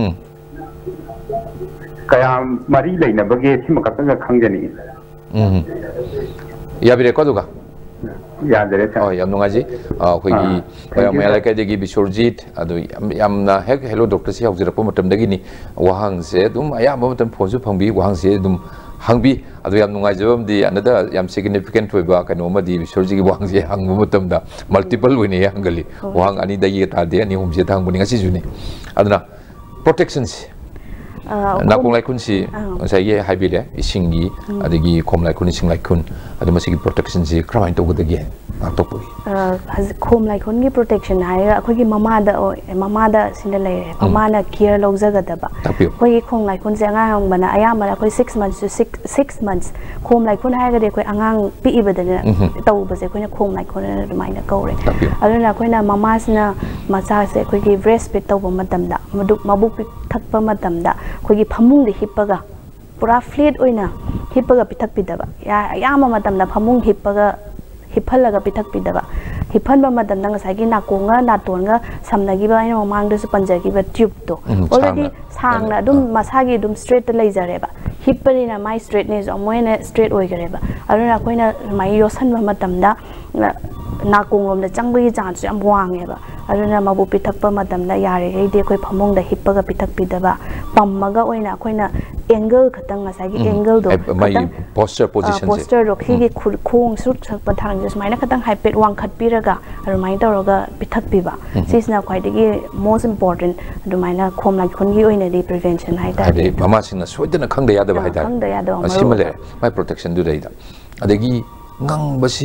kaya mari lai na bage si ma ka ga khangani yabir ko duga ya dere cha oh yam nungaji khoi gi kaya ma lai kai de gi Bishorjit adu yam na hek hello doctor si hawjira po matam dagi ni wahang se dum aya ma matam phone su phangbi wahang se dum hangbi adu yam nungai jabam di another yam significant thoi ba kano ma di Bishorjit gi wahang se hang matam da multiple wini hangali wahang ani dagi ta de ani hum se thang buni ngasi juni aduna protections nakong lai kun si sai ye hai bile isingi adigi khom lai kun ising lai kun adu masigi protection si crime to gudagi to pui khom lai kun gi protection hai akhoi gi mama da mama da sin lai mama na care logzaga da ba khoi khom lai kun se angang bana aya mara khoi six months to six months khom lai kun hai ga de khoi angang pi ibada na tau ba se khoi na khom lai kun na mai na ko re adu na khoi na mama sina macha se khoi gi breastfeed tau ba matam da madu mabuk thak pa matam da khoi gi phamung de hippaga pura flat oina hippaga pithak pidaba ya ayama matam da phamung hippaga hipphalaga pithak pidaba hiphan ba matam da ngasai gi nakonga natonga samnagi ba ina mamang da su panjagi ba tube to already sangna dum masagi dum straight ta leijare ba hippani na mai straight ne zo moina straight oi gare ba aduna koina mai yosan ba matam da nakong lom da changbagi chance yam wange ba aduna mabu pithak pa matam da yare gai de koi phamong da hippaga pithak pidaba pammaga oina koina angle khatang ngasai gi angle do mai posture position se posture ro khi gi khong sut pa thang just maina khatang high pet wang khat piraga aru mai tawraga pithak piba sisna khwai de gi most important adu maina khom lai khun gi oina di prevention hai ta ade mama sina soidana khangda yada ba hai ta khangda yada asimale mai protection du dai da adegi ngang basi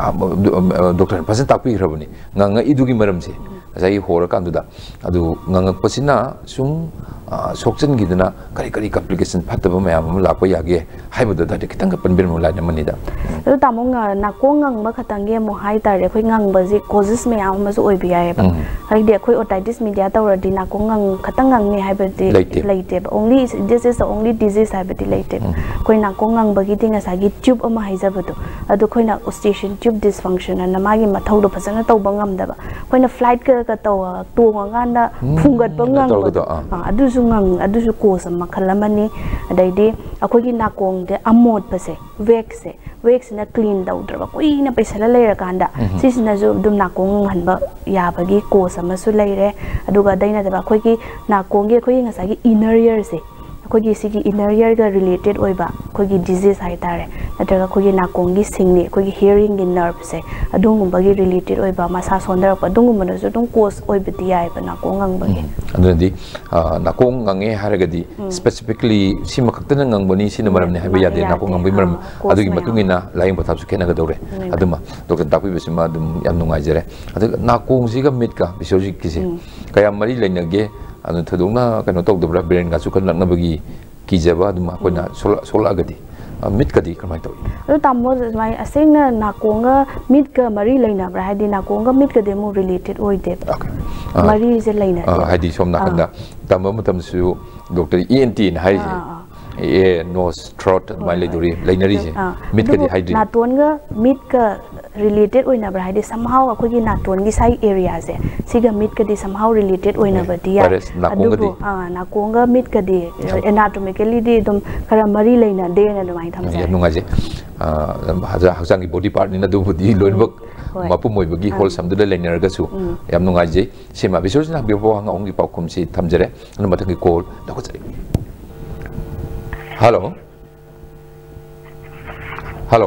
doctor pasen takpi hrabani ngang idugi maram se asai hor kan du da adu ngang pasina sum sokchen gidna kari kari complication phataba mayam lakpa yage haibada da kitang ka panbir mo lai namani da adu tamong na ko ngang ma khatang ge mo hai tar khoi ngang ba ji causes mayam ma su oi bi ya ba hai de khoi otitis media tawra di na ko ngang khatang ngang ne hai ba de laite ba only this is the only disease hai ba di laite khoi na ko ngang ba gi dinga sa gi tube ama hai ja ba do adu khoi na eustachian tube dysfunction na ma gi mathau do phasana taw ba ngam da ba khoi na flight ka ka taw tu nga na phungat ba ngang ba adu ngang adu su ko sam makhalamani adaidi akhoi gi nakong de amot pase wax se wax na clean daw dra koi na paisala leira kanda sisina ju dum nakong hanba yabagi ko sama su leire aduga daina da akhoi gi nakong gi akhoi ngasa gi inner ear se akhoi gi sigi inner ear ga related oiba akhoi gi disease hai tare nataga akhoi gi nakong gi singni akhoi gi hearing gi nerve se adungum bagi related oiba masa sondar pa dungum na ju dung cause oibati yai ba nakong ang bagi adudi nakong ngange haragadi specifically sima khaktana ngangbani sina maram ne haiba yade nakong ngambi maram adugi matungina laing pathap su khena ga dore aduma doctor takpi besima dum yam nungai jere adu nakong siga mit ka bisoji kise kaya mari lainage anu thadungna kano tok dobra brain ga su kan lakna bagi kijaba aduma koina sola agadi mit kadi kamai to adu tammo mai asengna nakonga mit ka mari laina bra hadi nakonga mit ka demo related oide mari je laina hadi somna kanda tammo matam su doctor E N T in hai e nose throat mai leduri lainari je mit kadi hydri natonga mit ka related oina bra hadi somehow akhoi gi naton gi sai area je siga mit kadi somehow related oina ba dia adu nakonga mit kadi anatomically di dum kara mari laina de na dumai thamja ya nunga je haja hajangi body part ni na du budi loinbak mapu moibagi hol samdu da lainer ga su yam nunga je sima bisos na bi bo hanga ongi paukum si thamjare na mathangi call da ko chai hello hello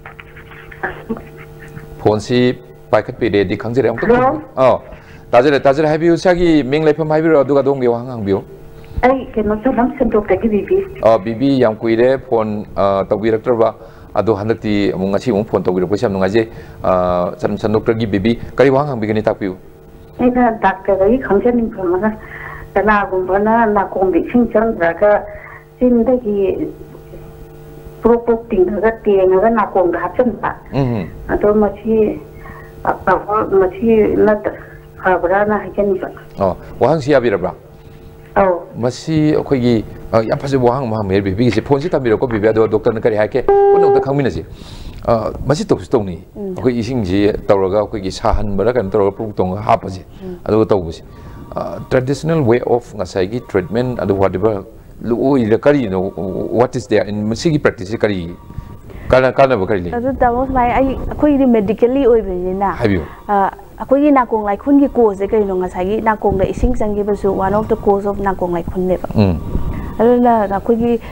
phone si paikat pe de di khangjare ong to oh tajare tajare habiu sagi ming lepham habiu aduga dong ge wang hang biu ai ke no so lam sen doctor gi bibi ah bibi yam kuire phone tawi director ba adu handakti amung ngasi ung phone tawi ko sam nunga je san san doctor gi bibi kari wang hang bigani takpiu ai da doctor gi khangchen ning phama na la gum bana la kong bi sing chang ra ka sin da gi pro pro ting ga ti nga na kong da chen pa mhm ado ma chi apa ma chi na ha bra na ha chen pa oh wang si abira bra oh masi akhoi gi yam phase wang ma mer bibi si phone si tamiro ko bibi ado doctor na kari ha ke puno da khangmina si masi tok tok ni akhoi ising ji tawraga akhoi gi sahan bara kan tawra pu tong ha pa ji ado taw si traditional way of ngasai gi treatment ado whatever lu oi kari no what is there in masigi practice kari kana kana ba kari adu tamo mai ai akhoi di medically oi be na habiu akhoi gi nakong lai khun gi cause e kai no ngasai gi nakong da ising changi ba su one of the cause of nakong lai khun ne ba adu na akhoi gi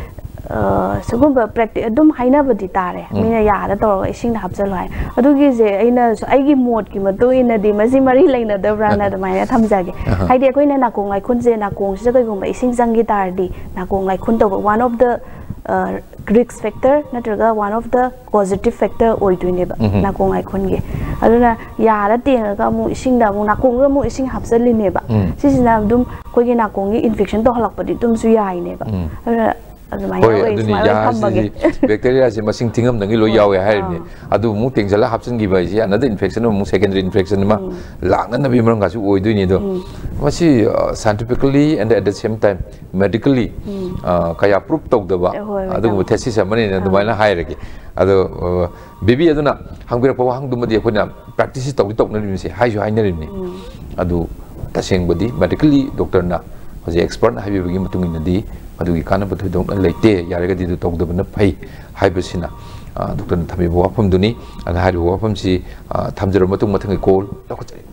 sugumba practice adum haina badi tare mina yada tor ising hapjal hai adugi je aina aigi mod ki matu ina di masi mari laina da brana da mai thamjage haide koina na kong lai khun je na kong se koi gumba ising jangi tar di na kong lai khun to one of the uh, risk factor natraga one of the positive factor oidune ba na kong lai khun ge aduna yada teng ga mu ising da mu na kong ga mu ising hapjal ne ba sisina dum koi ge na kong gi infection to halak padi dum su yai ne ba aduna Hoi, aduni ya si bacteria si masing tingam dangi lo yawe hai ni. Adu mu ting jala hapsen gi bai si another infection mu secondary infection ma lang na bi mrang ga su oi dui ni do. Masi scientifically and at the same time medically kaya proof tok da ba. Adu mu thesis amani na dumai na hai ragi. Adu baby aduna hangbira pa hang dumadi akhona practice tok tok na ni si hai ju hai na ni. Adu taseng bodi medically doctor na hoje expert hai bi gi matung ni di adugi kana bathu dong leite yaraga di tok do na phai haibasina doctor na thabi wafam duni ala hari wafam si thamjaro matung mathang call lokachari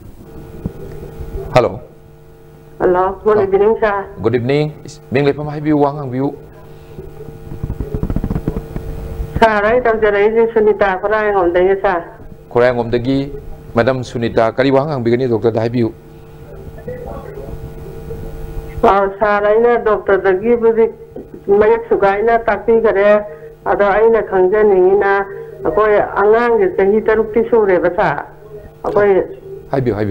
hello hello good evening sir good evening ming le pam haibi wang ang view sir ai thamjaro ji sunita korai ngom dai sir korai ngom dagi madam sunita kari wang ang bigani doctor da haibi Sarayna doctor dagi budi mayak sugaina tapi kare ada aina khangja ningina akoi angang ge chahi taruk ti sure basa akoi haibi haibi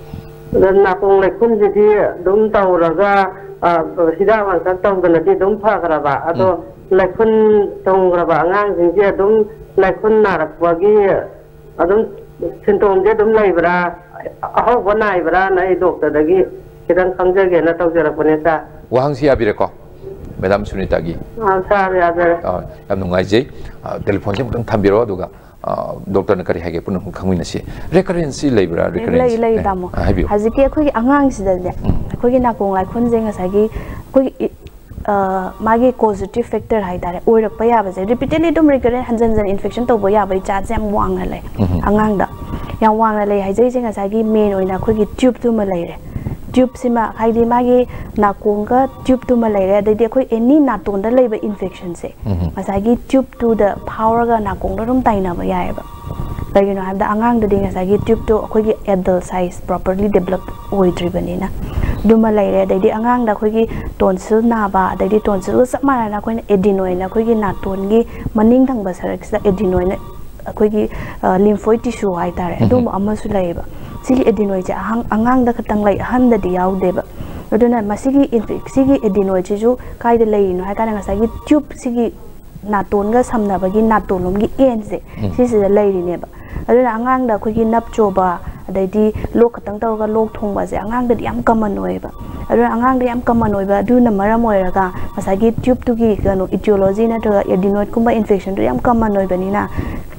dan na kong le kun ji dum taw raga sida wan ka taw gana ti dum pha kara ba ado le kun tong kara ba angang ji je dum le kun na rak wagi adum symptom je dum lai bra aho banai bra nai doctor dagi Kita khangja ge na taw jara pone sa wahang si abire ko madam sunita gi ah sa ya da ah yam nungai je telephone je mutang thambiro aduga doctor na kari hage pun khangwina si recurrency labra recurrency lay lay damo haziki akhoi angang si da ne akhoi gi na kong lai khun je nga sa gi akhoi magi causative factor hai dare oirak pa ya ba je repeatedly dum recurrent hanjan jan infection to bo ya bai cha jam wang na lai angang da yang wang na lai hai je je nga sa gi main oina akhoi gi tube tu ma lai re tube sima haidi magi nakonga tube tu malai de de khoi any naton da leiba infection se masagi tube to the power ga nakong da rum taina ba yai ba like you know have the angang da ding asagi tube to khoi gi adult size properly developed oi dribani na duma lai re de de angang da khoi gi tonsil na ba de de tonsil sa ma na khoi adenoid na khoi gi naton gi maning thang ba sarak sa adenoid na khoi gi lymphoid tissue ai tare dum amasu lai ba sigi adenoid ja hang angang da khatang lai han da di yaw deba aduna masigi sigi adenoid ji ju kai da lai no ha kana ngasagi tube sigi naton ga samna bagi naton lom gi en je si si da lai ri ne ba aduna angang da khoi gi nap cho ba adai di lok khatang taw ga lok thong ba je angang da yam common oi ba aduna angang da yam common oi ba aduna maram oi ra ga masagi tube tu gi kanu etiology na to adenoid kumba infection to yam common oi ba ni na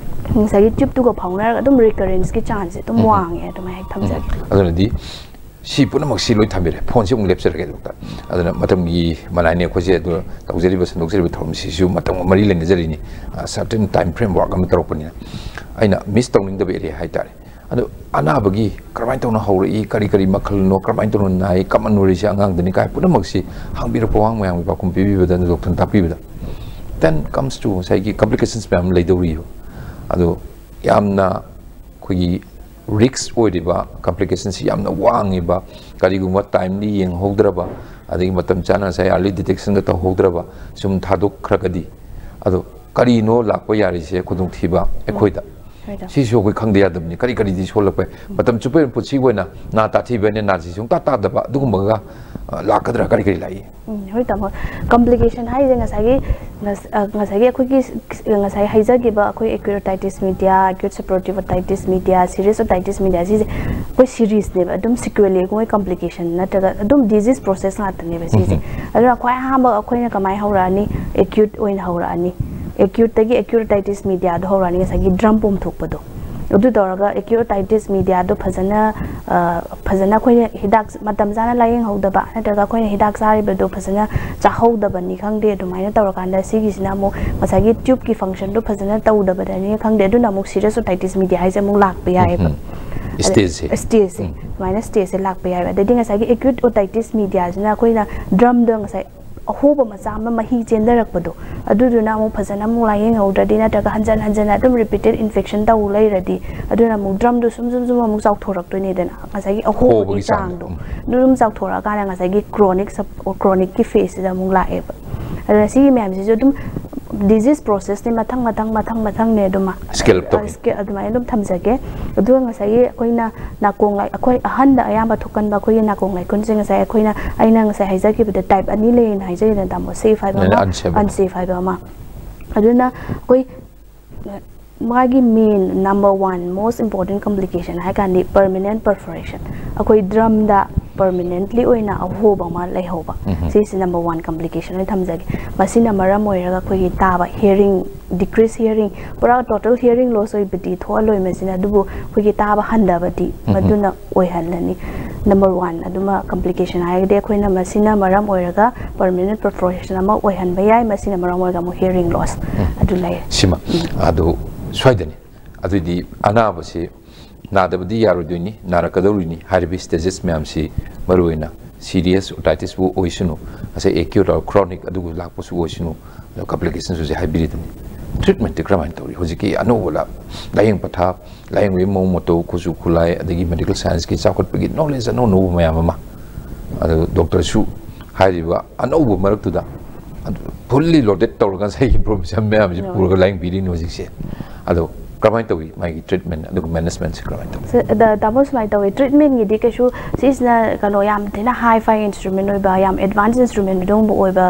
Saya tube tu ko phangna adum recurrence ki chance tu muang e tu mai thamja aduna di si puna mak si loi thamire phone si ung lepser ge doctor aduna matam gi malai ne khoje du tawjeri bas nokjeri thom si su matam mari leng jeri ni certain time frame work am torok pani aina miss tawning da be ri hai tare adu ana bagi karmai tawna hawri kari kari makhal no karmai tawna nai kaman nori si angang dani kai puna mak si hangbira powang mayang ba kum pibi badan doctor tapi bida then comes to sai gi complications pam lei dori ado yamna khoi risks oidiba complications yamna wangiba kariguma timely yeng hogdraba adigi matam chana sai early detection ga to hogdraba sum thadok khragadi ado kari no lakpa yari se khudung thiba ekhoida si so khoi khangde yadamni kari kari di solakpa matam chupe puchi goina na ta thibe ne na si sung ta ta daba dugumba ga lakadra kari kari lai hoi tamo complication hai je ngasagi ngasagi akhoi ki ngasai haija gi ba akhoi acute otitis media acute suppurative otitis media serious otitis media si koi series ne ba dum sequelae koi complication na ta dum disease process na ta ne ba si je adra khoi ha ba akhoi na kamai haura ni acute oin haura ni acute tagi acute otitis media do haura ni ngasagi drum pom thok pa do udu doraga acute otitis media do phajana phajana khoi hidak matam jana layeng hodaba nataga khoi hidak sari be do phajana chahodaba ni khangde dumaina tawrakanda sigi sina mo masagi tube ki function do phajana tawdaba dani khangde du na mo serious otitis media haise mo lak pe ai ba stage stage minus stage lak pe ai ba de dinga sagi acute otitis media jina khoi na drum do ngasai ꯑꯍꯣꯕ ꯃꯆꯥ ꯑꯃ ꯃꯍꯤ ꯆꯦꯟꯗꯔꯛꯄꯗꯣ ꯑꯗꯨꯗꯨꯅ ꯑꯃꯨꯛ ꯐꯖꯅ ꯑꯃꯨꯛ ꯂꯥꯌꯦꯡꯍꯧꯗ꯭ꯔꯗꯤ ꯅꯠꯇ꯭ꯔꯒ ꯍꯟꯖꯟ ꯍꯟꯖꯟꯅ ꯑꯗꯨꯝ ꯔꯤꯄꯤꯇꯦꯗ ꯏꯟꯐꯦꯛꯁꯟ ꯇꯧ ꯂꯩꯔꯗꯤ ꯑꯗꯨꯅ ꯑꯃꯨꯛ ꯗ꯭ꯔꯝꯗꯣ ꯁꯨꯝ ꯁꯨꯝ ꯁꯨꯝ ꯑꯃꯨꯛ ꯆꯥꯎꯊꯣꯔꯛꯇꯣꯏꯅꯤꯗꯅ ꯉꯁꯥꯏꯒꯤ ꯑꯍꯣꯕꯒꯤ ꯆꯥꯡꯗꯣ ꯑꯗꯨꯝ ꯆꯥꯎꯊꯣꯔꯛꯑꯀꯥꯟꯗ ꯉꯁꯥꯏꯒꯤ ꯀ꯭ꯔꯣꯅꯤꯛ ꯀ꯭ꯔꯣꯅꯤꯛꯀꯤ ꯐꯦꯁꯁꯤꯗ ꯑꯃꯨꯛ ꯂꯥꯛꯑꯦꯕ ꯑꯗꯨꯅ ꯁꯤꯒꯤ ꯃꯌꯥꯝꯁꯤꯁꯨ ꯑꯗꯨꯝ disease process ni mathang mathang mathang mathang ne aduma scale up scale aduma adum thamjage adu ngasai akoina nakong lai akoi ahan da ayamba thokan ba akoi nakong lai kun singa sai akoina aina ngasai haijaki bida type ani le na haijai na damo safe hai ba unsafe hai ba ma aduna akoi magi main number one most important complication hai kan ni permanent perforation akoi drum da permanently oina ahoba ma lai hoba this is number one complication ni thamjage masina maram oiraga koi taba hearing decrease hearing pura total hearing loss oi bidi tho loi masina dubu koi taba handa badi maduna oi halani number one aduma complication hai de koi na masina maram oiraga permanent perforation ama oi han bayai masina maram oiraga mo hearing loss adu lai sima adu swaidani adu di anaba si नादबदी यारोदुनी नारकदौरिनी हारिबी stages म्यामसी मरुइना serious otitis वो ओइसनु असे acute or chronic अदुगु लाकपसु ओइसनु कॉम्प्लिकेशंस जे हाइब्रिडनी ट्रीटमेंट क्राइम तौरी होजिकी अनोबला लायंग पथा लायंग वे मो मोतो कुजु खुलाय अदगी मेडिकल साइंस की चाखोटपगी नॉलेज अनो नो मयामा अदु डॉक्टर सु हाइरिबा अनोबु मरक्तुदा फुल्ली लोडेड तौरगा सही इंप्रूवमेंट म्याम जे पुरगा लायंग बिदि नोजिसे अदु कमाई तवी मागी ट्रीटमेंट अदु मैनेजमेंट से कमाई तवी द दबोस माई तवी ट्रीटमेंट गी दिकेशु सिसना कनो याम तेना हाई फाई इंस्ट्रूमेंट ओइबा याम एडवांस इंस्ट्रूमेंट दोंब ओइबा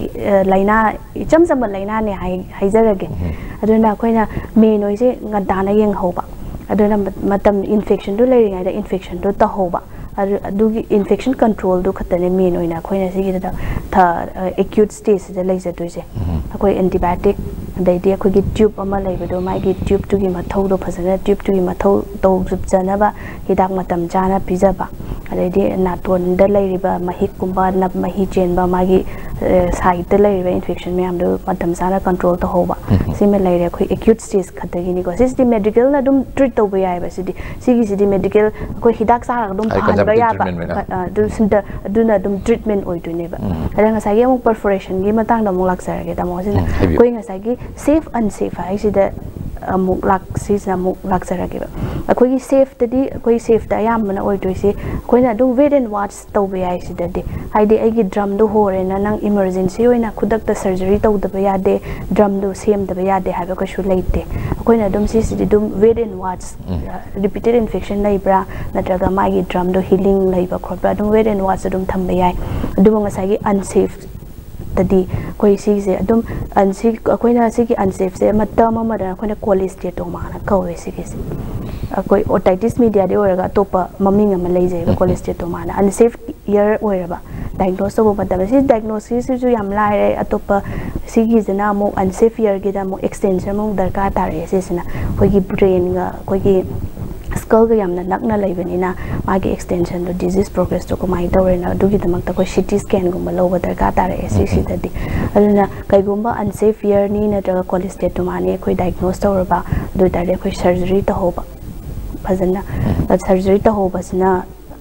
लाइना इचम चम लाइना ने हाई हाइजरगे अदुना खोइना मेन ओइसे ngadaना यंग होबा अदुना मतम इन्फेक्शन दु लेरिङाइदा इन्फेक्शन दु तहोबा अदुगी इन्फेक्शन कंट्रोल दु खतने मेन ओइना खोइना सिगिदा था एक्यूट स्टेज दा लैजतुइसे अखोइ एंटीबायोटिक दैदि अखोइगी ट्यूब अमा लैबदो माइगी ट्यूब तुगी मथौदो फजना ट्यूब तुगी मथौ तौजुबजनबा हिदाक मतम जाना पिजबा अदैदि नातोन दा लैरिबा महिक कुंबा नब महि चेनबा मागी साइड दा लैरिबा इन्फेक्शन म्यामदो मतम जाना कंट्रोल तो होबा सिमे लैरे अखोइ एक्यूट स्टेज खतगिनी को सिसदि मेडिकल ना दुम ट्रीट तौबा याइबा सिदि सिगी सिदि मेडिकल अखोइ हिदाक सारा दुम फानबा याबा दु सिंदा दुना दुम ट्रीटमेंट ओइदुनेबा अदा ngasai amuk perforation gi matang da muk laksarage da mo sina koi ngasai gi safe unsafe hai sida amuk lak sisna muk laksarage ba akoi gi safe tadi koi safe da yam mana oi toise koi na du wait and watch tau be ai sida de hai de ai gi drum du hore na nang emergency oina khudak ta surgery tau da ba ya de drum du sem da ba ya de ha ba ko shu leite koi na dum si sidi dum wait and watch repeated infection lai bra natraga mai gi drum du healing lai ba khotba dum wait and watch dum tham ba yai du ngasai gi unsafe tadi koi si se adum ansi akoina si ki unsafe se matam ma da akoina cholesteatoma na kawe si ki akoi otitis media de oraga topa maming ama leije ba cholesteatoma na unsafe year oraba diagnose to ba da si diagnosis ju yam lai re atopa si gi jana mo unsafe year gi da mo extension mo darkar tare se sina koi gi brain ga koi gi skull ga yamna nakna laibani na magi extension do disease progress to komai tawre na dugi damak ta ko C T scan gumba loba darka tare S C tadi aduna kai gumba unsafe year ni na daga cholesteatoma ni koi diagnose tawraba do tare koi surgery ta hoba phajana surgery ta hoba sina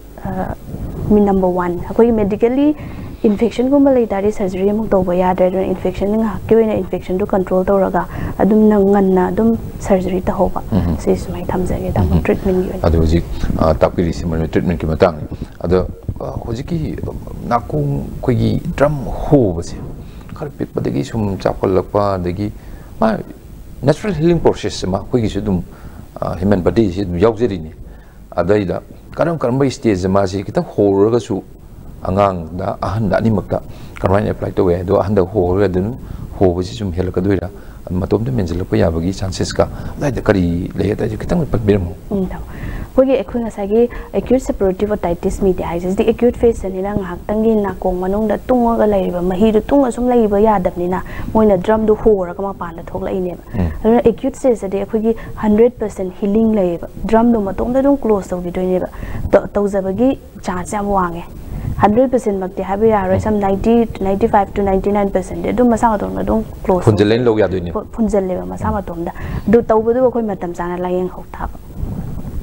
mi number one koi medically infection gumba lai tare surgery amuk tawba ya da infection nga kiwena infection do control tawraga adum na nganna adum surgery ta hoba se sumai thamjage da treatment gi adu ji tapiri simal treatment ki matang adu hoji ki nakung koi gi drum ho base khar pik badagi sum chapal lakpa dagi ma natural healing process ma koi gi sudum human body si yaujeri ni adai da karam karam stage ma si kita horaga su angang da ahan da ni makta karai apply to we do ahan da ho ga dun ho bi sum hel ka duira matom de menjil pa yabagi chances ka dai da kari le da ji kitang pat biram um ta hogi ekhu ngasai gi acute suppurative otitis media is the acute phase ni na ngak tangi na kong manung da tunga ga leiba mahi du tunga sum leiba yadab ni na moina drum du ho ra ka ma pan da thok lai ne ba acute stage de ekhu gi one hundred percent healing leiba drum du matom da dum close to gi doi ne ba to zabagi chance am wange one hundred percent makti habi yaro some ninety to ninety-five to ninety-nine percent de dum masa ma tom dum close funjelen lo ya doi ne funjel le masa ma tom da du tau bu du khoi matam chana la yeng hok tha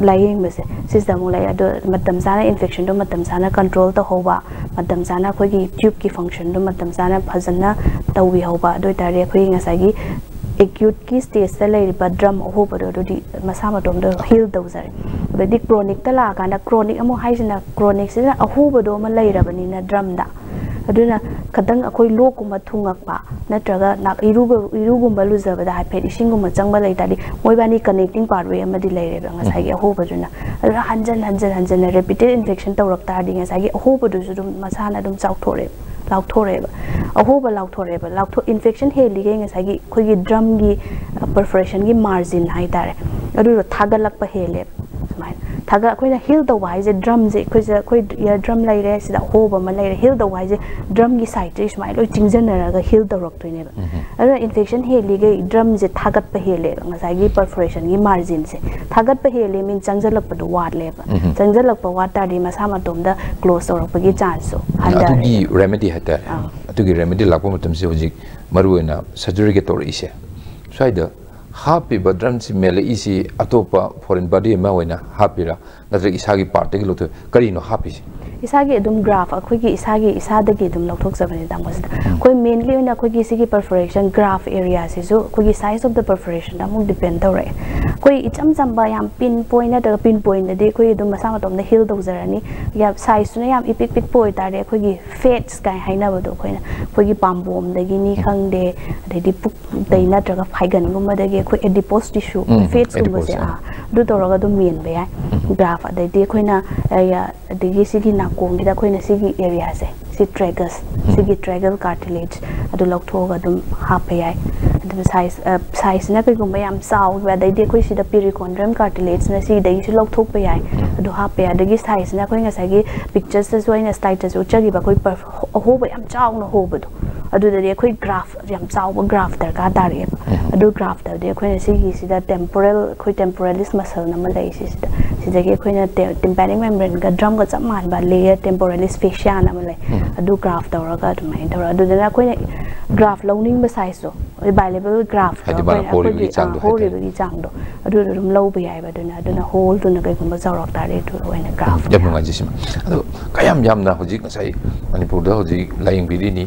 laying base sister mo lay ado matam sana infection do matam sana control to hoba matam sana khoi gi tube ki function do matam sana phajana tawi hoba do tare khoi ngasai gi acute ki stage ta lay ba drum ho ba do di masa matom do heal do zar be di chronic ta la kana chronic amo haisina chronic sina ahu ba do ma lay rabani na drum da aduna kadang akoi lok kuma thungak pa natraga nak iru iru gumba luzaba da haipet ising gumba changba lai tadi moi bani connecting pathway amadi lai re ba ngasai gi ahu ba duna aduna hanjan hanjan hanjan repeated infection tawrak ta di ngasai gi ahu ba du dum masana dum chau thore lauk thore ba ahu ba lauk thore ba lauk tho infection he li ge ngasai gi khoi gi drum gi perforation gi margin hai tare adu thagalak pa he le smile thaga khoi na heal the wise drum je khoi je khoi ya drum lai re sida ho ba ma lai re heal the wise drum gi side je smile loi chingjan ra ga heal the rock toi ne ba adu infection he li ge drum je thagat pa he le ngasai gi perforation gi margin se thagat pa he le min changjalak pa do wat le ba changjalak pa wat ta di masa ma tom da close tor pa gi chance so handa atu gi remedy hata atu gi remedy lakpa matam se hojik maru ena surgery ge tor ise saida happy but drum si mele isi atopa foreign body ma wena happy ra natra isagi part ge lotu kari no happy isagi dum graph akhoi gi isagi isada gi dum lokthok sabani dang was koi mainly na khoi gi sigi perforation graph area se so khoi gi size of the perforation da muk depend tore koi icham chamba yam pin point na da pin point na de khoi dum masa matom na heal dozarani ya size na yam ipik pik point ta de khoi gi fat sky haina ba do khoi na khoi gi pambom da gi ni khang de de di puk dai na tra ga phaigan gum ma da ge khoi adipose tissue fat gum se a du to ra ga dum mien be ya graph da de khoi na ya de gi sigi na kong gi da khoi na sigi area se si tragus sigi tragal cartilage adu lok thoga dum hap yai adu size size na kai gum yam saw ba dai de khoi si da perichondrium cartilage na si dai si lok thok pa yai adu hap ya da gi size na khoi nga sa gi pictures ta so ina status u chagi ba khoi ho ba yam chaw na ho ba do adu da de khoi graph yam chaw ba graph dar ka dar ye adu graph da de khoi na si gi si da temporal khoi temporalis muscle na ma lai si si da si da gi khoi na tympanic membrane ga drum ga chap man ba layer temporalis fascia na ma lai adu graph da ra ga mai da adu da khoi na graph loading ba size so available graph da ba ho ri chang do ho ri bi chang do adu dum low ba yai ba du na adu na whole du na kai kum ba zaw rak ta re du oi na graph yam ngai ji sim adu kayam yam na hojik ngai manipur da hojik laing bi ni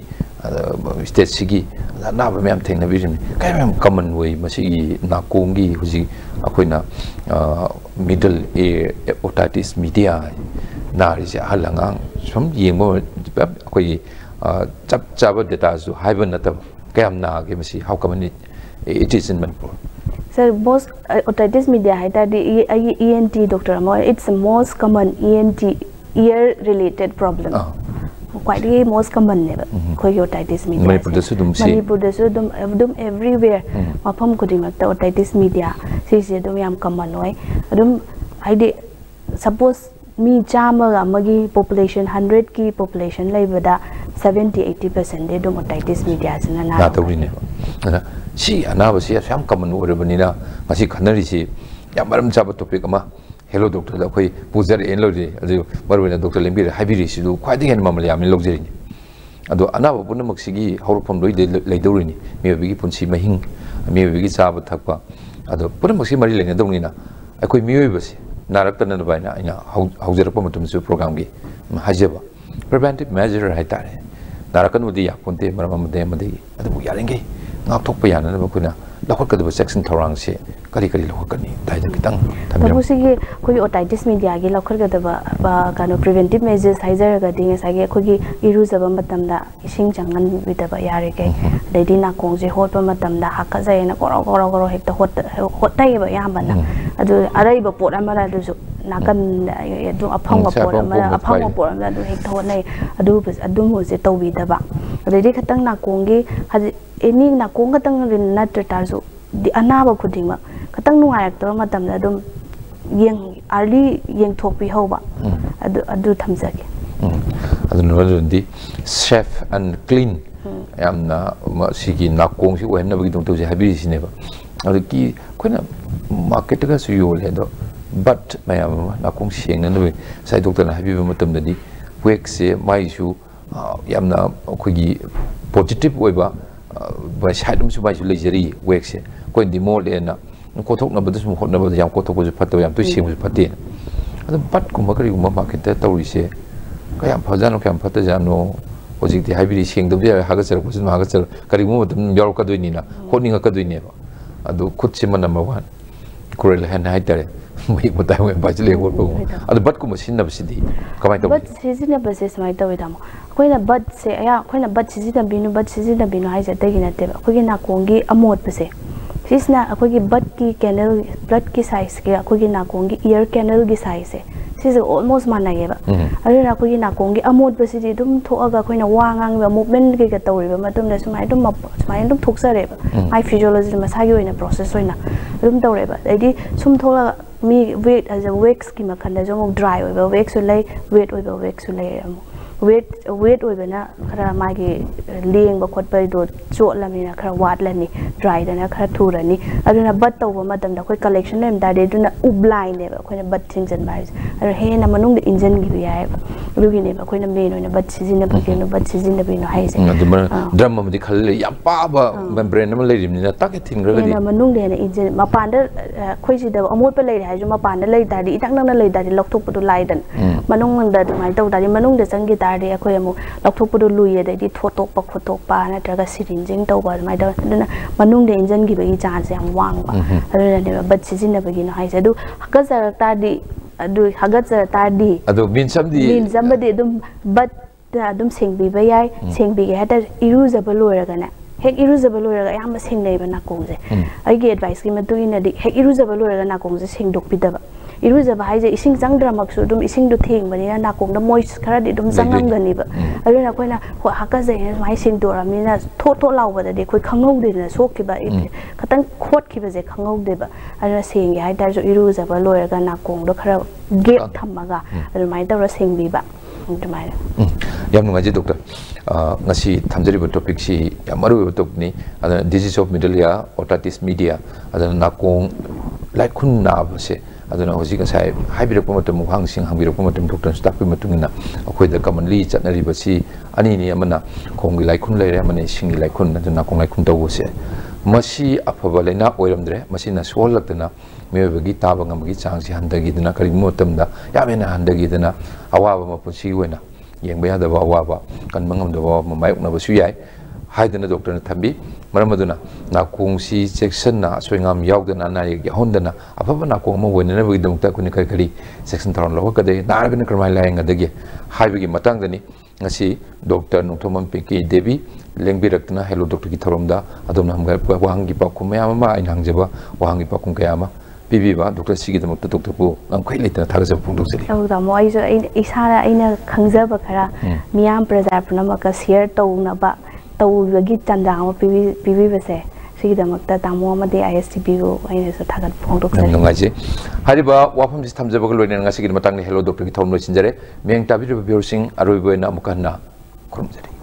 state sigi na ba myam theng na bi rim kayam common way ma sigi na kong gi hojik akoi na middle ear otitis media na ri ja halangang som yeng mo akoi chap chap data su haiban na ta kayam na ge masi how come it is in Manipur sir most uh, otitis media hai ta di E N T doctor mo it's the most common E N T ear related problem oh. quite the most common ne ba khoi otitis media Manipur da su dum si Manipur da su dum dum everywhere mafam khudi mak ta otitis media si si dum yam common oi adum haide suppose mi chama ga magi population one hundred ki population laibada seventy eighty percent de dum otitis media sina na na tawri ne na si ana ba si yam common ore bani na masi khanari si yam maram chaba topic ama hello doctor da khoi pujar en lo ri adu barwena doctor lembi habiri si du khwai ding mamal yam lo jeri adu ana ba pun mak sigi hauropom loi de lai dawri ni me bi gi punsi mahing me bi gi chaba thakpa adu pun mak si mari leng dawni na akoi mioi ba si narak tan na ba na ina haujar pa matum su program gi hajaba preventive measure hai tare narakan udi ya punte maram de madi adu yaringe ngak thok pa yana ba kuna lakhot ka de section thorang se kari kari lakhot kani dai da kitang tabu sigi khoi otitis media gi lakhot ka da ba kano preventive measures haijar ga ding sa gi khoi gi iru jaba matam da ising changan bi da ba yare kai dai di na kong je hot pa matam da hakka jai na koro koro koro hekta hot hot tai ba yam ba na adu arai ba pot amara du su nakan adu aphang ba pot amara aphang ba pot amara du hekta hot nai adu adu mo je tawbi da ba dai di khatang na kong gi any na kong khatang rin na tar su di anaba khudima khatang nuayak to matam da dum yeng early yeng thok pi hoba adu adu thamjage adu no di safe and clean yam na sigi na kong si wen na bi dong to je habi si ne ba adu ki khoina market ga su yo le do but mayam na kong sieng na no sai doctor na habi matam da di wek se mai su yam na khoi gi positive oi ba ba side um su bai su lejeri wek se ko di mo le na ꯀꯣꯊꯣꯛꯅꯕꯗ ꯁꯨꯝ ꯍꯣꯠꯅꯕꯗ ꯌꯥꯝ ꯀꯣꯊꯣꯛꯄꯁꯨ ꯐꯠꯇꯕ ꯌꯥꯝ ꯇꯣꯏ ꯁꯦꯡꯕꯁꯨ ꯐꯠꯇꯦ ꯑꯗꯨ ꯕꯠꯀꯨꯝꯕ ꯀꯔꯤꯒꯨꯝꯕ ꯃꯥꯔꯀꯦꯠꯇ ꯇꯧꯔꯤꯁꯦ ꯀꯌꯥꯝ ꯐꯖꯥꯅꯣ ꯀꯌꯥꯝ ꯐꯠꯇꯖꯥꯠꯅꯣ ꯍꯧꯖꯤꯛꯇꯤ ꯍꯥꯏꯕꯗꯤ ꯁꯦꯡꯗꯕꯗꯤ ꯌꯥꯔꯦ ꯍꯥꯒꯠꯆꯔꯛꯄꯁꯨ ꯑꯗꯨꯝ ꯍꯥꯒꯠꯆꯔꯛ ꯀꯔꯤꯒꯨꯝꯕ ꯃꯇꯝ ꯌꯥꯎꯔꯛꯀꯗꯣꯏꯅꯤꯅ ꯍꯣꯠꯅꯤꯡꯉꯛꯀꯗꯣꯏꯅꯦꯕ ꯑꯗꯨ ꯈꯨꯠꯁꯤꯃ ꯅꯝꯕꯔ ꯋꯥꯟ ꯀ꯭ꯔꯨꯔꯦꯜ ꯍꯦꯟ ꯍꯥꯏꯇꯥꯔꯦ ꯃꯍꯤꯛ ꯃꯇꯥꯏ ꯑꯣꯏꯅ ꯄꯥꯏꯁꯤꯜꯂꯦ ꯈꯣꯠꯄꯒꯨꯝꯕ ꯑꯗꯨ ꯕꯠꯀꯨꯝꯕ ꯁꯤꯖꯤꯟꯅꯕꯁꯤꯗꯤ ꯀꯃꯥꯏꯅ ꯇꯧꯕ ꯕꯠ ꯁꯤꯖꯤꯟꯅꯕꯁꯦ ꯁꯨꯃꯥꯏꯅ ꯇꯧꯋꯤ ꯇꯥꯃꯣ ꯑꯩꯈꯣꯏꯅ ꯕꯠꯁꯦ ꯑꯌꯥ ꯑꯩꯈꯣꯏꯅ ꯕꯠ ꯁꯤꯖꯤꯟꯅꯕꯤꯅꯨ ꯕꯠ ꯁꯤꯖꯤꯟꯅꯕꯤꯅꯨ ꯍꯥꯏꯁꯦ ꯑꯇꯩꯒꯤ ꯅꯠꯇꯦꯕ ꯑꯩꯈꯣꯏꯒꯤ ꯅꯥꯀꯣꯡꯒꯤ ꯑꯃꯣꯠꯄꯁꯦ ꯁꯤꯁꯤꯅ ꯑꯩꯈꯣꯏꯒꯤ ꯕꯠꯀꯤ ꯀꯦꯅꯦꯜ ꯕ꯭ꯂꯗꯀꯤ ꯁꯥꯏꯖꯀ ꯑꯩꯈꯣꯏꯒꯤ ꯅꯥꯀꯣꯡꯒꯤ ꯏꯌꯔ ꯀꯦꯅꯦꯜꯒꯤ ꯁꯥꯏꯖꯁꯦ ꯁꯤꯁꯦ ꯑꯣꯜꯃꯣꯁ ꯃꯥꯟꯅꯩꯌꯦꯕ ꯑꯗꯨꯅ ꯑꯩꯈꯣꯏꯒꯤ ꯅꯥꯀꯣꯡꯒꯤ ꯑꯃꯣꯠꯄꯁꯤꯗꯤ ꯑꯗꯨꯝ ꯊꯣꯛꯑꯒ ꯑꯩꯈꯣꯏꯅ ꯋꯥ ꯉꯥꯡꯕ ꯃꯨꯚꯃꯦꯟ ꯀꯩꯀꯥ ꯇꯧꯔꯤꯕ ꯃꯇꯨꯡꯗ ꯁꯨꯃꯥꯏꯅ ꯑꯗꯨꯝ ꯁꯨꯃꯥꯏꯅ ꯑꯗꯨꯝ ꯊꯣꯛꯆꯔꯦꯕ ꯃꯥꯏ ꯐꯤꯖꯤꯑꯣꯂꯣꯖꯤ ꯃꯁꯥꯒꯤ ꯑꯣꯏꯅ ꯄ꯭ꯔꯣꯁꯦꯁ ꯑꯣꯏꯅ ꯑꯗꯨꯝ ꯇꯧꯔꯦꯕ ꯑꯗꯩꯗꯤ ꯁꯨꯝ ꯊꯣꯛꯂꯒ ꯃꯤ ꯋꯦꯠ ꯑꯦꯖ ꯋꯦꯛꯁꯀꯤ ꯃꯈꯜꯗꯁꯨ ꯑꯃꯨꯛ ꯗ꯭ꯔꯥꯏ ꯑꯣꯏꯕ ꯋꯦꯛꯁꯨ ꯂꯩ ꯋꯦꯠ ꯑꯣꯏꯕ ꯋꯦꯛꯁꯨ ꯂꯩ ꯑꯃꯨꯛ ꯋꯦꯠ ꯋꯦꯠ ꯑꯣꯏꯕꯅ ꯈꯔ ꯃꯥꯒꯤ ꯂꯦꯡꯕ ꯈꯣꯠꯄꯗꯣ ꯆꯣꯠꯂꯕꯅꯤꯅ ꯈꯔ ꯋꯥꯠꯂꯅꯤ ꯗ꯭ꯔꯥꯏꯗꯅ ꯈꯔ ꯊꯨꯔꯅꯤ ꯑꯗꯨꯅ ꯕꯠ ꯇꯧꯕ ꯃꯇꯝꯗ ꯑꯩꯈꯣꯏ ꯀꯂꯦꯛꯁꯟ ꯂꯩꯔꯝ ꯇꯥꯔꯗꯤ ꯑꯗꯨꯅ ꯎꯕ꯭ꯂꯥꯏꯅꯦꯕ ꯑꯩꯈꯣꯏꯅ ꯕꯠ ꯊꯤꯡꯖꯤꯟꯕ ꯍꯥꯏꯕꯁꯦ ꯑꯗꯨ ꯍꯦꯟꯅ ꯃꯅꯨꯡꯗ ꯏꯟꯖꯤꯟꯈꯤꯕ ꯌꯥꯏꯑꯕ ꯑꯗꯨꯒꯤꯅꯦꯕ ꯑꯩꯈꯣꯏꯅ ꯃꯦꯟ ꯑꯣꯏꯅ ꯕꯠ ꯁꯤꯖꯤꯟꯅꯕꯒꯤꯅꯣ ꯕꯠ ꯁꯤꯖꯤꯟꯅꯕꯤꯅꯣ ꯍꯥꯏꯁꯦ ꯗ꯭ꯔꯝ ꯑꯃꯗꯤ ꯈꯜꯂꯦ ꯌꯥꯝ ꯄꯥꯕ ꯃꯦꯝꯕ꯭ꯔꯦꯟ ꯑꯃ ꯂꯩꯔꯤꯕꯅꯤꯅ ꯇꯛꯀꯦ ꯊꯤꯟꯈ꯭ꯔꯒꯗꯤ ꯍꯦꯟꯅ ꯃꯅꯨꯡꯗ ꯍꯦꯟꯅ ꯏꯟꯖꯤꯟ ꯃꯄꯥꯟꯗ ꯑꯩꯈꯣꯏ ꯁꯤꯗ ꯑꯃꯣꯠꯄ ꯂꯩꯔꯦ ꯍꯥꯏꯔꯁꯨ ꯃꯄꯥꯟꯗ ꯂꯩ ꯇꯥꯔꯗꯤ ꯏꯅꯛ ꯅꯛꯅ ꯂꯩ ꯇꯥꯔꯗꯤ ꯂꯧꯊꯣꯛꯄꯗꯣ ꯂꯥꯏꯗꯅ ꯃꯅꯨꯡꯗ ꯑꯗꯨꯃꯥꯏꯅ ꯇꯧ ꯇꯥꯔꯗꯤ ꯃꯅꯨꯡꯗ ꯆꯪꯈꯤ ꯇꯥꯔꯗꯤ ꯑꯩꯈꯣꯏ ꯑꯃꯨꯛ ꯂꯧꯊꯣꯛꯄꯗꯣ ꯂꯨꯏ ꯑꯗꯩꯗꯤ ꯊꯣꯠꯇꯣꯛꯄ ꯈꯣꯠꯇꯣꯛꯄ ꯅꯠꯇ꯭ꯔꯒ ꯁꯤꯔꯤꯟꯖꯤꯡ ꯇꯧꯕ ꯑꯗꯨꯃꯥꯏꯅ ꯇꯧꯋꯦ ꯑꯗꯨꯅ ꯃꯅꯨꯡꯗ ꯏꯟꯖꯟꯈꯤꯕꯒꯤ ꯆꯥꯟꯁ ꯌꯥꯝ ꯋꯥꯡꯕ ꯑꯗꯨꯅꯅꯦꯕ ꯕꯠ ꯁꯤꯖꯤꯟꯅꯕꯒꯤꯅꯣ ꯍꯥꯏꯁꯦ ꯑꯗꯨ ꯍꯥꯒꯠꯆꯔꯛ ꯇꯥꯔꯗꯤ ꯑꯗꯨ ꯍꯥꯒꯠꯆꯔꯛ ꯇꯥꯔꯗꯤ ꯑꯗꯣ ꯃꯤꯟꯁ ꯑꯃꯗꯤ ꯃꯤꯟꯁ ꯑꯃꯗꯤ ꯑꯗꯨꯝ ꯕꯠꯇ ꯑꯗꯨꯝ ꯁꯦꯡꯕꯤꯕ ꯌꯥꯏ ꯁꯦꯡꯕꯤꯒꯦ ꯍꯥꯏꯇꯥꯔꯦ ꯏꯔꯨꯖꯕ ꯂꯣꯏꯔꯒꯅꯦ ꯍꯦꯛ ꯏꯔꯨꯖꯕ ꯂꯣꯏꯔꯒ ꯑꯌꯥꯝꯕ ꯁꯦꯡꯅꯩꯕ ꯅꯥꯀꯣꯡꯁꯦ ꯑꯩꯒꯤ ꯑꯦꯗꯚꯥꯏꯁꯀꯤ ꯃꯇꯨꯡ ꯏꯟꯅꯗꯤ ꯍꯦꯛ ꯏꯔꯨꯖꯕ ꯂꯣꯏꯔꯒ ꯅꯥꯀꯣꯡꯁꯦ ꯁꯦꯡꯗꯣꯛꯄꯤꯗꯕ ꯏꯔꯨꯖꯕ ꯍꯥꯏꯁꯦ ꯏꯁꯤꯡ ꯆꯪꯗ꯭ꯔꯃꯛꯁꯨ ꯑꯗꯨꯝ ꯏꯁꯤꯡꯗꯣ ꯊꯦꯡꯕꯅꯤꯅ ꯅꯥꯀꯣꯡꯗ ꯃꯣꯏꯁ ꯈꯔꯗꯤ ꯑꯗꯨꯝ ꯆꯪꯉꯝꯒꯅꯤꯕ ꯑꯗꯨꯅ ꯑꯩꯈꯣꯏꯅ ꯍꯣꯏ ꯍꯥꯀꯠꯆꯩꯅ ꯁꯨꯃꯥꯏꯅ ꯁꯦꯡꯗꯣꯛꯑꯕꯅꯤꯅ ꯊꯣꯠ ꯊꯣꯠ ꯂꯥꯎꯕꯗꯗꯤ ꯑꯩꯈꯣꯏ ꯈꯪꯍꯧꯗꯦꯗꯅ ꯁꯣꯛꯈꯤꯕ ꯈꯤꯇꯪ ꯈꯣꯠꯈꯤꯕꯁꯦ ꯈꯪꯍꯧꯗꯦꯕ ꯑꯗꯨꯅ ꯁꯦꯡꯒꯦ ꯍꯥꯏꯇꯥꯔꯁꯨ ꯏꯔꯨꯖꯕ ꯂꯣꯏꯔꯒ ꯅꯥꯀꯣꯡꯗꯣ ꯈꯔ ꯒꯦꯞ ꯊꯝꯃꯒ ꯑꯗꯨꯃꯥꯏꯅ ꯇꯧꯔ ꯁꯦꯡꯕꯤꯕ ꯑꯗꯨꯃꯥꯏꯅ ꯌꯥꯝ ꯅꯨꯡꯉꯥꯏꯖꯩ doctor ngasi thamjariba topic si yam maru topic ni adana disease of middle ear otitis media adana nakong laikhun na base adana hoji ka sai haibirakpa matam hang sing hangirakpa matam doctor staff ki matungina akoi da commonly chatnariba si ani ni amana khongi laikhun leire amane singi laikhun adana nakong laikhun tawo se masi afaba lena oiramdre masi na sohlaktana meobagi taba ngamagi changsi handagi dana kari motamda yamena handagi dana awaba mapunsi wena yengba yadaba awaba kan mangamdaba mamayoknabasu yai haidana doctor na thambi maramaduna nakong si section na soingam yaudana na yahondana afaba nakong ma wena na bagi damukta kuni kari kari section taron lawa kade naragana kramai layenga dage haibagi matangdani ngasi doctor nungthomam peki devi lengbirakna hello doctor ki thoromda adomna hamga wahangi pa kumya ma ain hangjaba wahangi pa kum kayama pibiba doctor sigi damukta doctor pu amkhai leitana thagajab phungdoksari awda mo ai jo isara aina khangjaba khara miyam praja pranamaka share tawnaba tawbagi chandang ma pibi pibi base sigi damakta tamo amade I S T B go aina so thagat phungdoksari nungaji hariba wafam si thamjaba ko loina ngasi gi matang ni hello doctor ki thomno sinjare meng tabi bior sing aroi boina mukhanna khurumjari